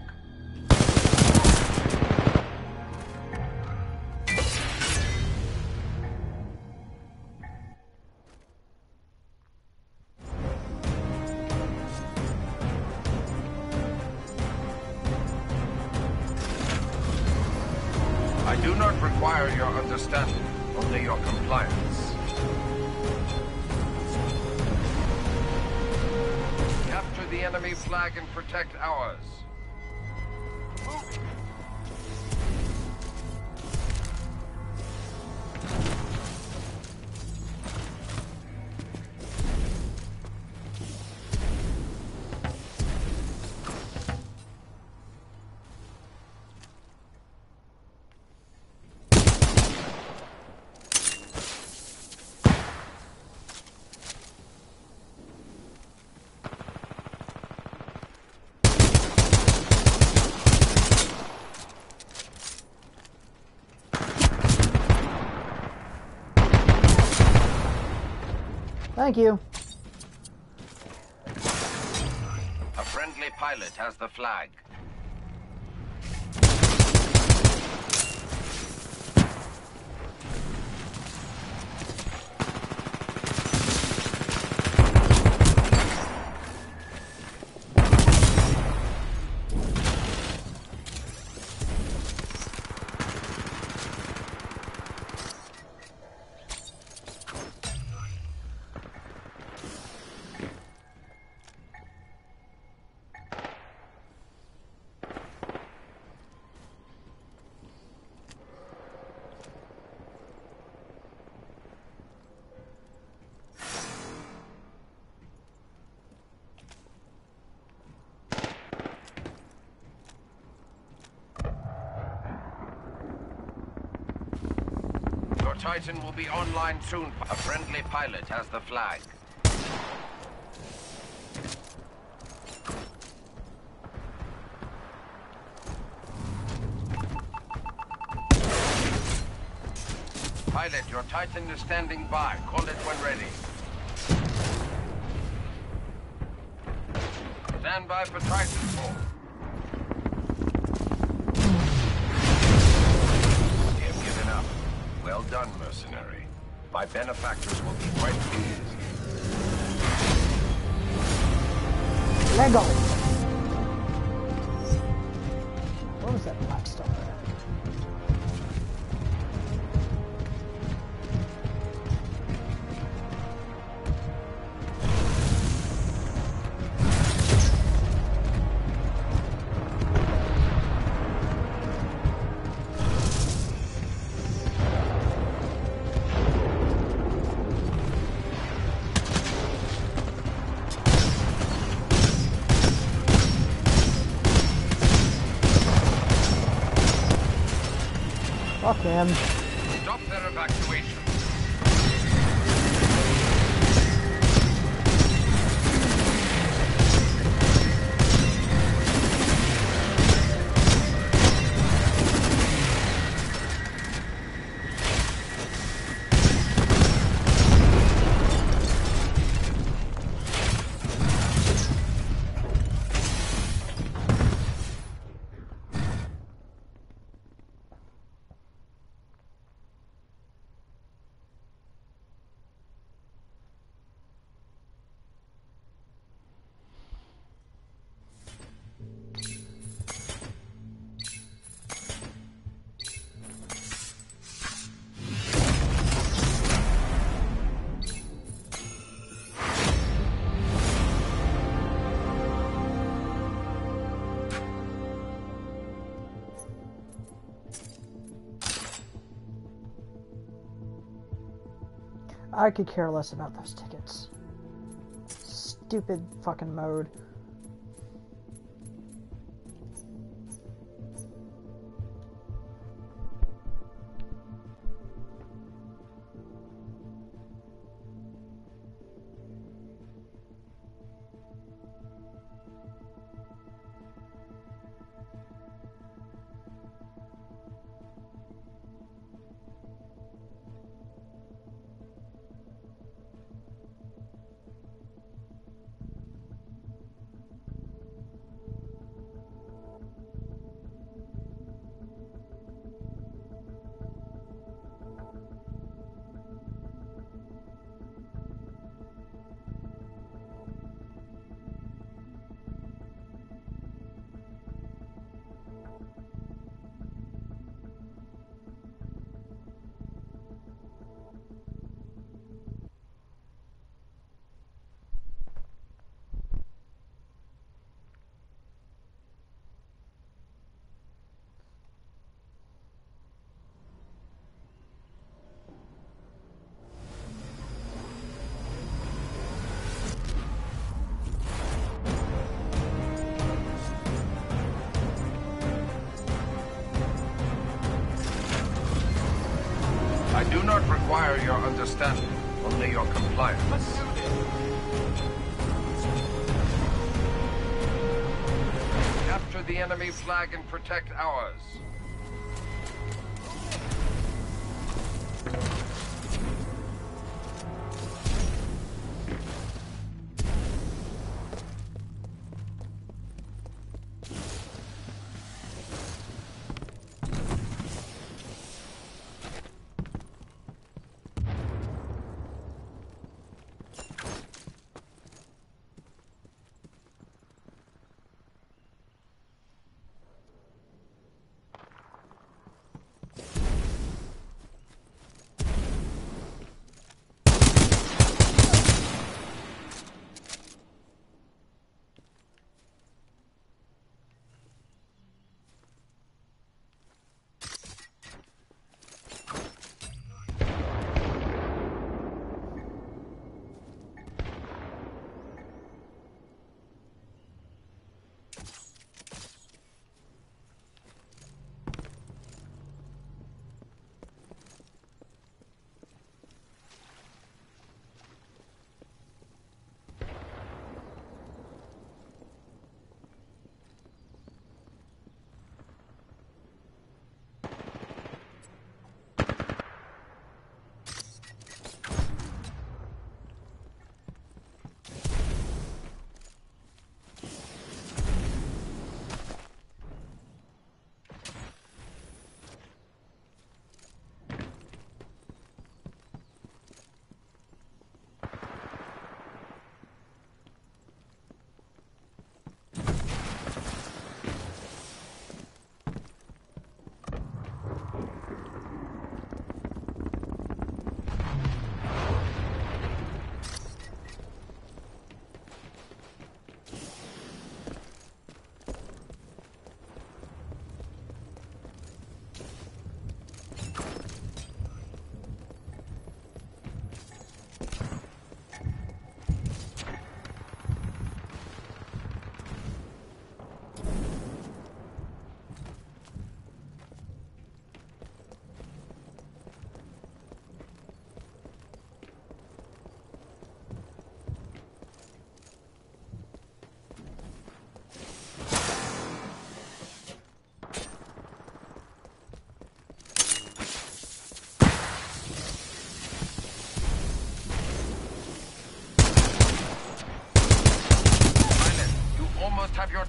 Speaker 1: I do not require your understanding, only your compliance. Capture the enemy flag and protect ours.
Speaker 2: Thank you.
Speaker 1: A friendly pilot has the flag. Your Titan will be online soon. A friendly pilot has the flag. Pilot, your Titan is standing by. Call it when ready. Stand by for Titanfall. Well done, mercenary. My benefactors will be quite pleased.
Speaker 2: Lego! What was that black stuff there? Fuck him.
Speaker 1: Stop their evacuation. I could care less about those tickets. Stupid fucking mode. I do not require your understanding, only your compliance. Capture the enemy flag and protect ours.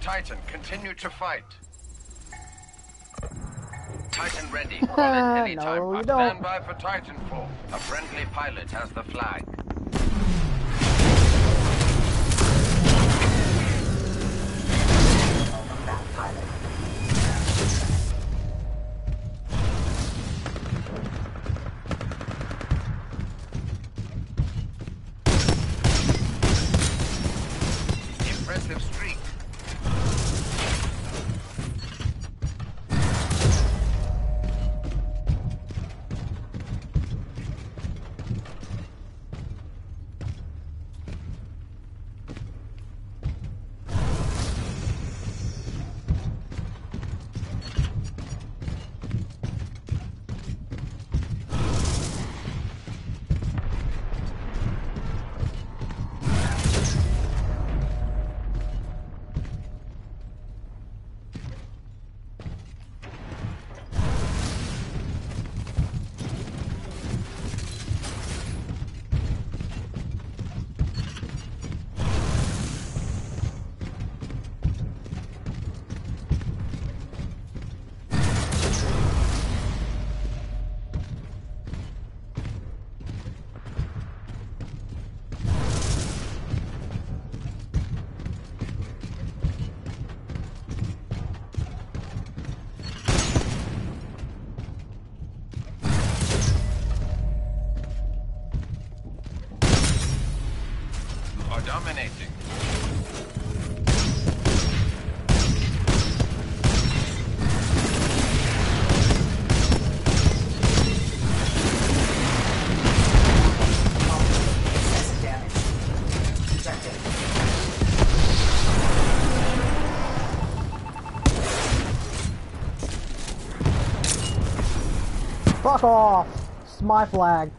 Speaker 1: Titan. Continue to fight. Titan ready. Call it anytime.
Speaker 2: No, you
Speaker 1: Stand
Speaker 2: don't.
Speaker 1: by for Titanfall. A friendly pilot has the flag.
Speaker 4: That pilot.
Speaker 1: Impressive streak. Are dominating.
Speaker 4: Excessive damage. Ejected.
Speaker 2: Fuck off! It's my flag.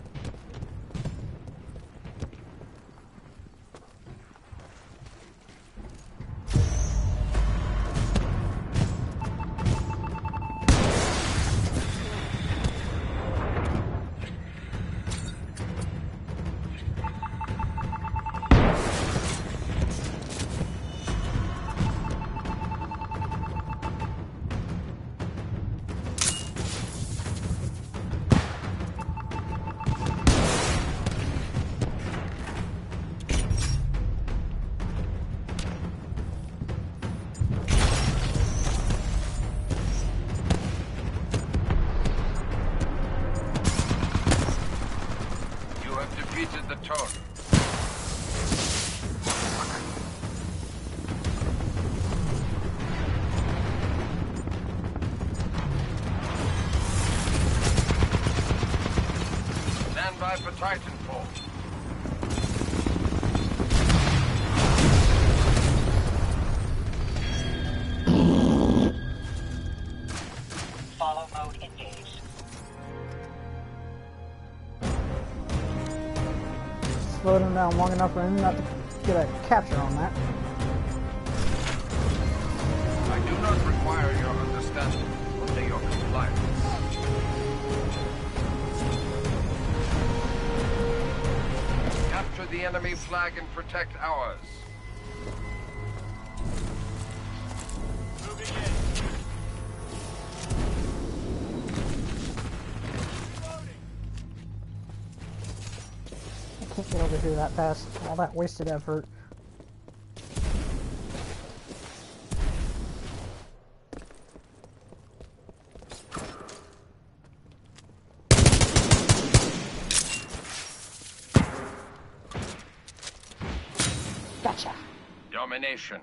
Speaker 1: You have defeated the Taunt. Stand by for Titanfall.
Speaker 3: Follow mode engaged.
Speaker 2: Slowed him down long enough for him not to get a capture on that.
Speaker 1: I do not require your understanding, only your compliance. Capture the enemy flag and protect ours. Moving in.
Speaker 2: I can't get over here that fast. All that wasted effort. Gotcha.
Speaker 1: Domination.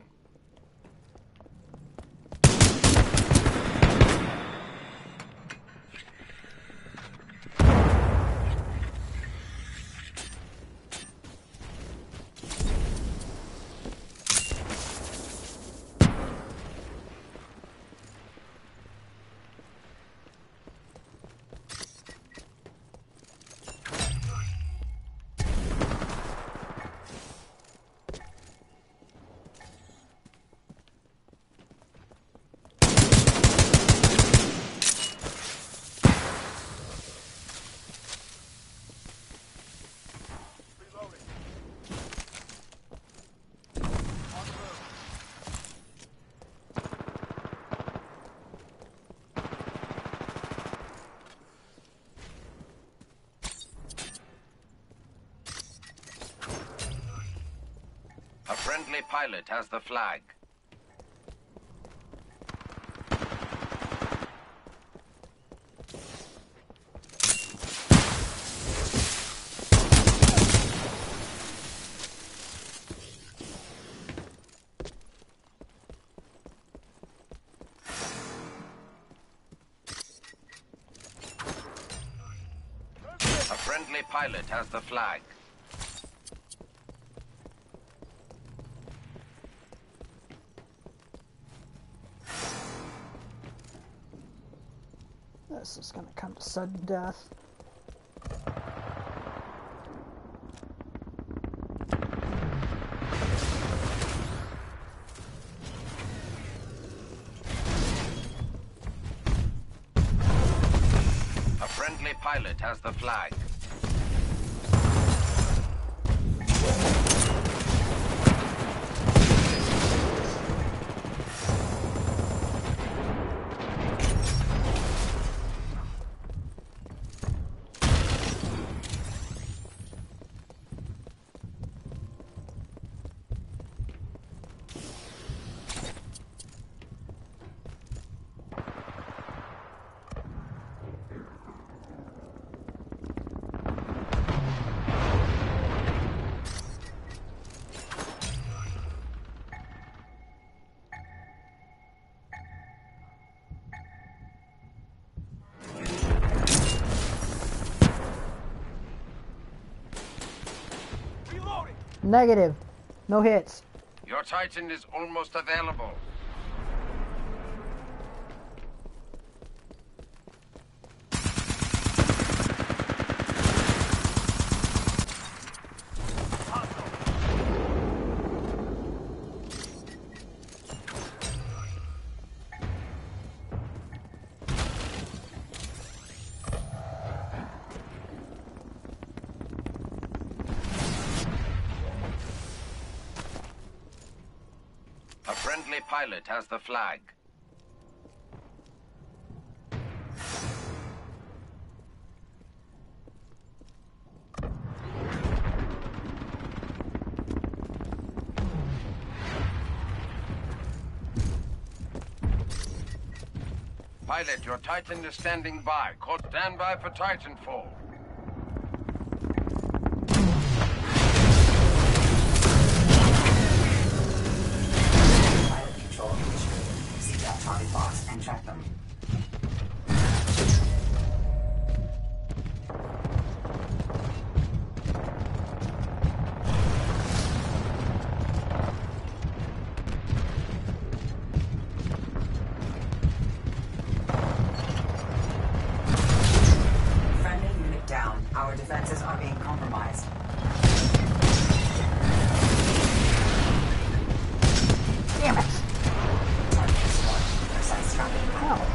Speaker 1: friendly pilot has the flag. A friendly pilot has the flag.
Speaker 2: This is gonna come to sudden death.
Speaker 1: A friendly pilot has the flag.
Speaker 2: Negative. No hits.
Speaker 1: Your Titan is almost available. A friendly pilot has the flag. Pilot, your Titan is standing by. Call stand by for Titanfall.
Speaker 4: Pilot control initiated. Seek out target box and track them. Friendly unit down. Our defenses are being compromised.
Speaker 2: Damn it.
Speaker 4: Target destroyed. Precise tracking.
Speaker 2: Hell.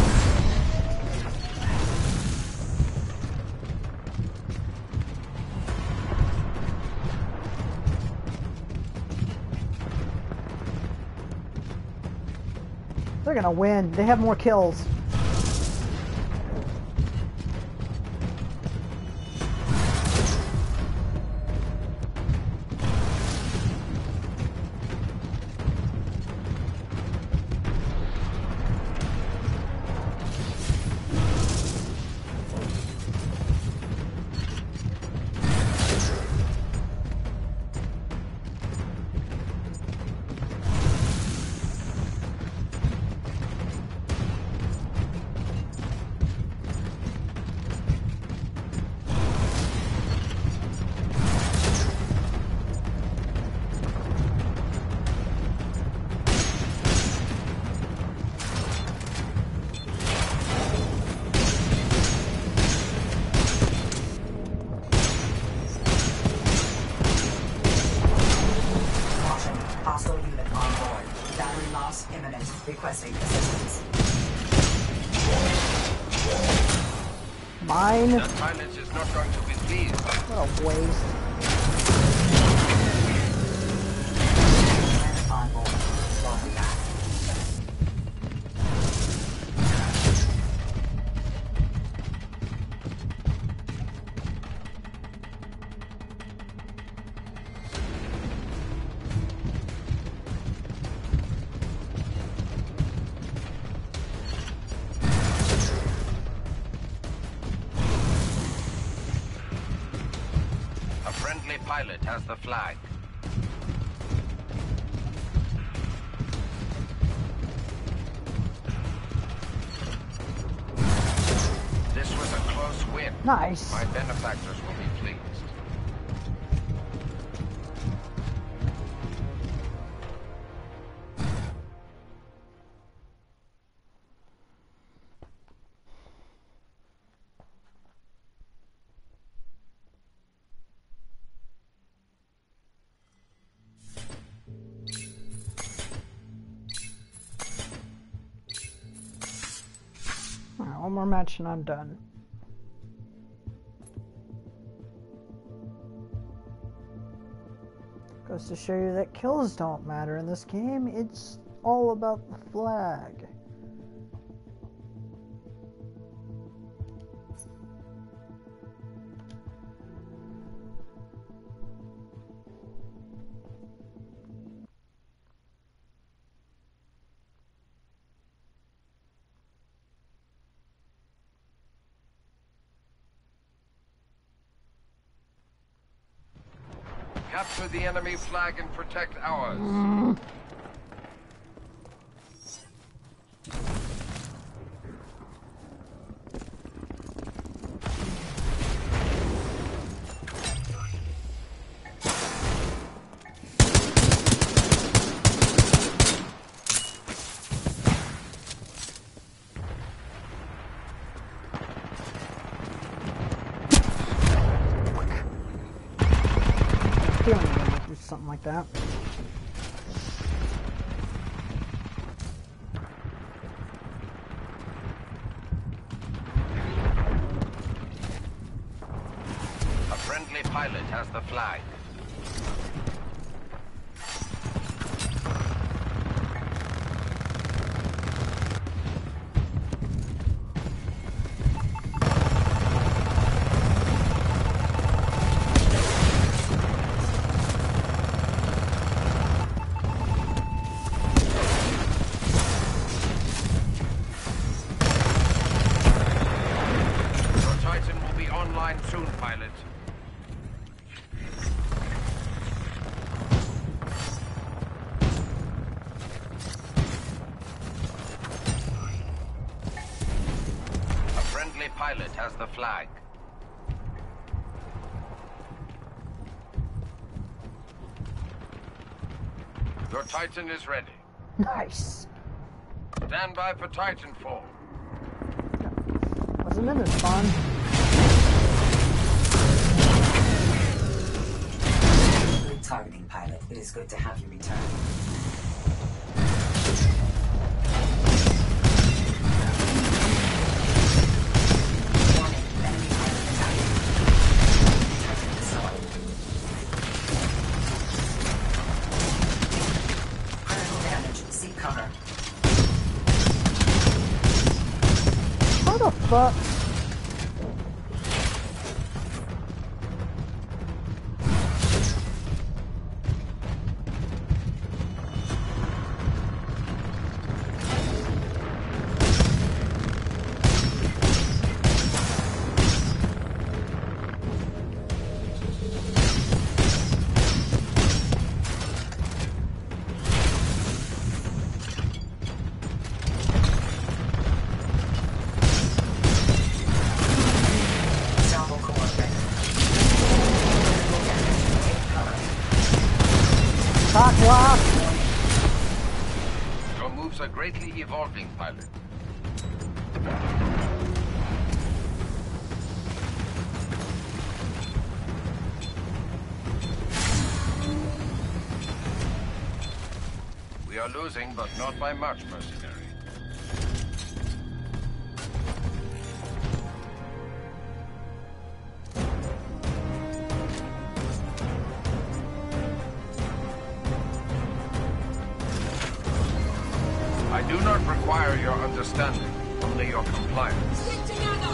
Speaker 2: They're gonna win. They have more kills.
Speaker 4: Caution. Hostile unit on board. Battery loss imminent. Requesting assistance.
Speaker 2: Mine.
Speaker 1: That pilot is not going to be pleased.
Speaker 2: What a waste.
Speaker 4: Unit on board. Falling back.
Speaker 1: pilot has the flag. This was a close win.
Speaker 2: Nice.
Speaker 1: My benefactors will be pleased.
Speaker 2: Alright, one more match and I'm done. Goes to show you that kills don't matter in this game. It's all about the flag.
Speaker 1: Capture the enemy flag and protect ours.
Speaker 2: Mm. Feeling like I'm gonna do something like that.
Speaker 1: A friendly pilot has the flag. Soon, pilot. A friendly pilot has the flag. Your Titan is ready.
Speaker 2: Nice.
Speaker 1: Stand by for Titanfall.
Speaker 2: Wasn't it as fun?
Speaker 4: Targeting pilot, it is good to have you return. Warning, enemy pilot attack. Detecting missile. Critical damage, seek cover.
Speaker 2: How the fuck?
Speaker 1: Your moves are greatly evolving, pilot. We are losing, but not by much, mercenary. I do not require your understanding, only your compliance.
Speaker 5: Stick together!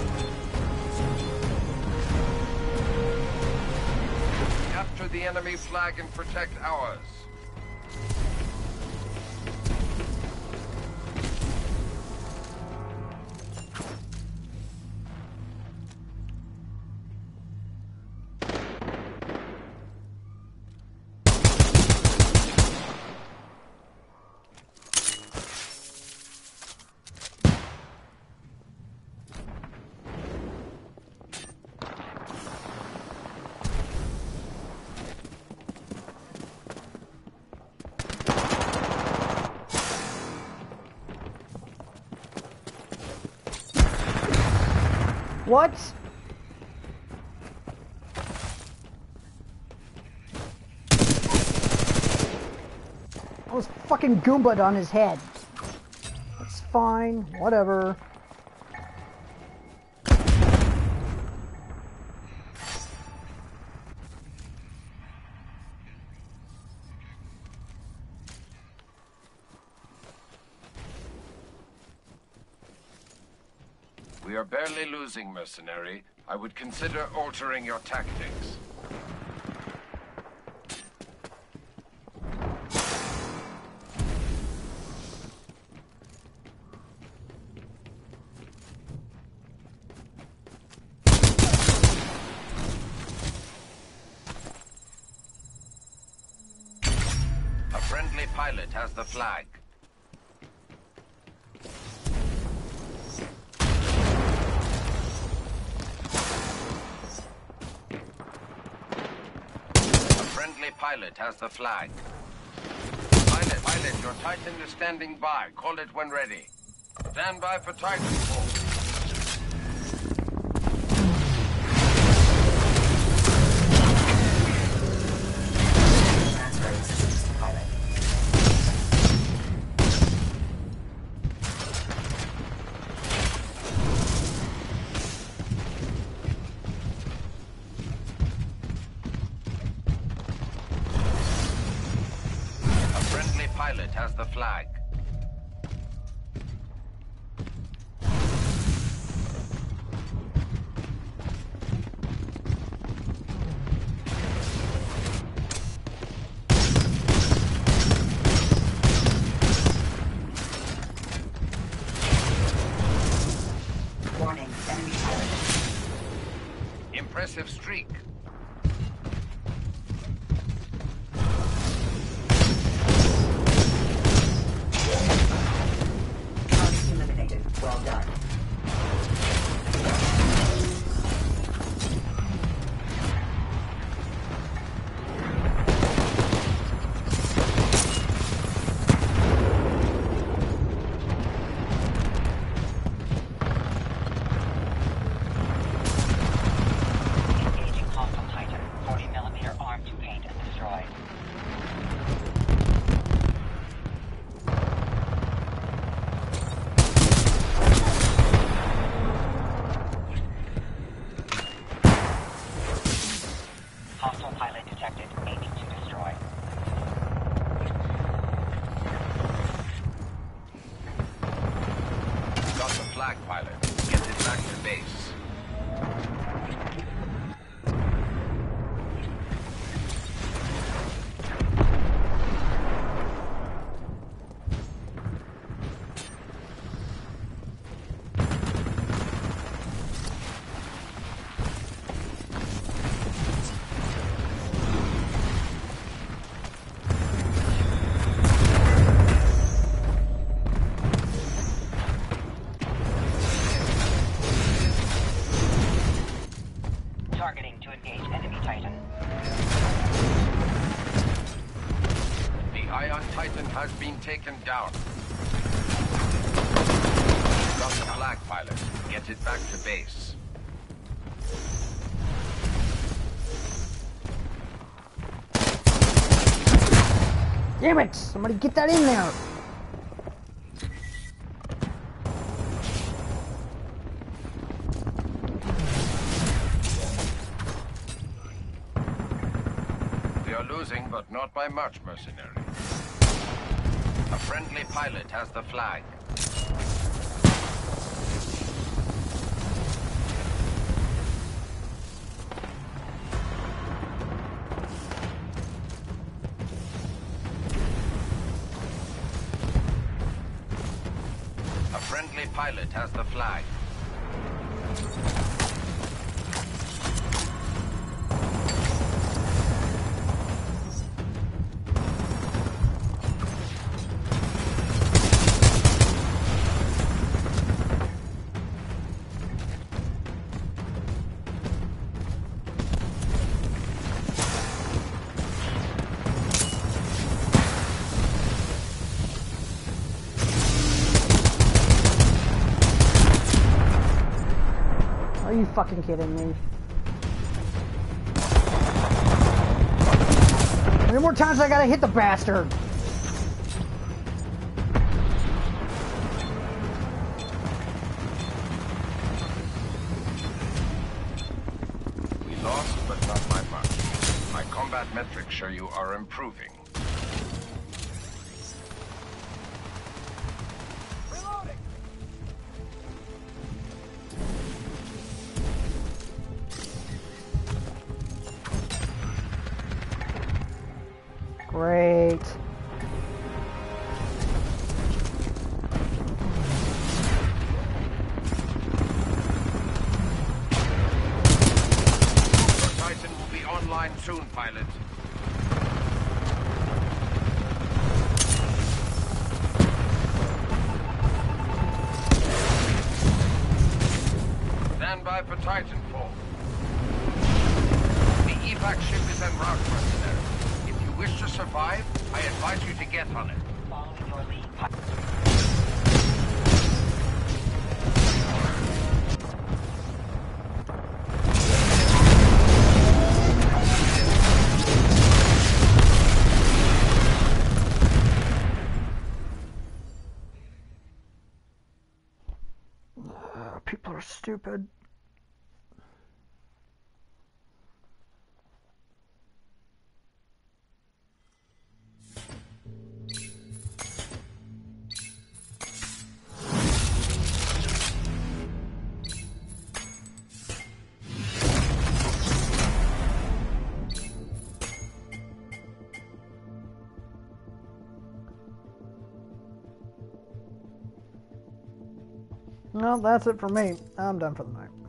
Speaker 1: Capture the enemy flag and protect ours.
Speaker 2: What? I was fucking Goomba'd on his head. That's fine, whatever.
Speaker 1: We are barely losing, mercenary. I would consider altering your tactics. A friendly pilot has the flag. Friendly pilot has the flag. Pilot, pilot, your Titan is standing by. Call it when ready. Stand by for Titanfall.
Speaker 4: Transferring systems to pilot.
Speaker 1: Pilot has the flag.
Speaker 4: Warning, enemy pilot.
Speaker 1: Impressive streak.
Speaker 4: Well done.
Speaker 3: Engaging hostile Titan. forty millimeter arm to paint and destroyed. Hostile pilot detected. Aiming to destroy.
Speaker 1: Got the flag, pilot. Get it back to base.
Speaker 3: Targeting to engage enemy Titan.
Speaker 1: The Ion Titan has been taken down. Got the flag, pilot. Get it back to base.
Speaker 2: Damn it! Somebody get that in there!
Speaker 1: We are losing, but not by much, mercenary. A friendly pilot has the flag. A friendly pilot has the flag.
Speaker 2: Are you fucking kidding me? How many more times I gotta hit the bastard?
Speaker 1: We lost, but not by much. My combat metrics show you are improving. Reloading!
Speaker 2: Great.
Speaker 1: Titan will be online soon, pilot. Stand by for Titanfall. The evac ship is en route, mercenary. If you wish to survive, I advise you to get on it.
Speaker 3: Following your lead, pilot.
Speaker 2: People are stupid. Well, that's it for me. I'm done for the night.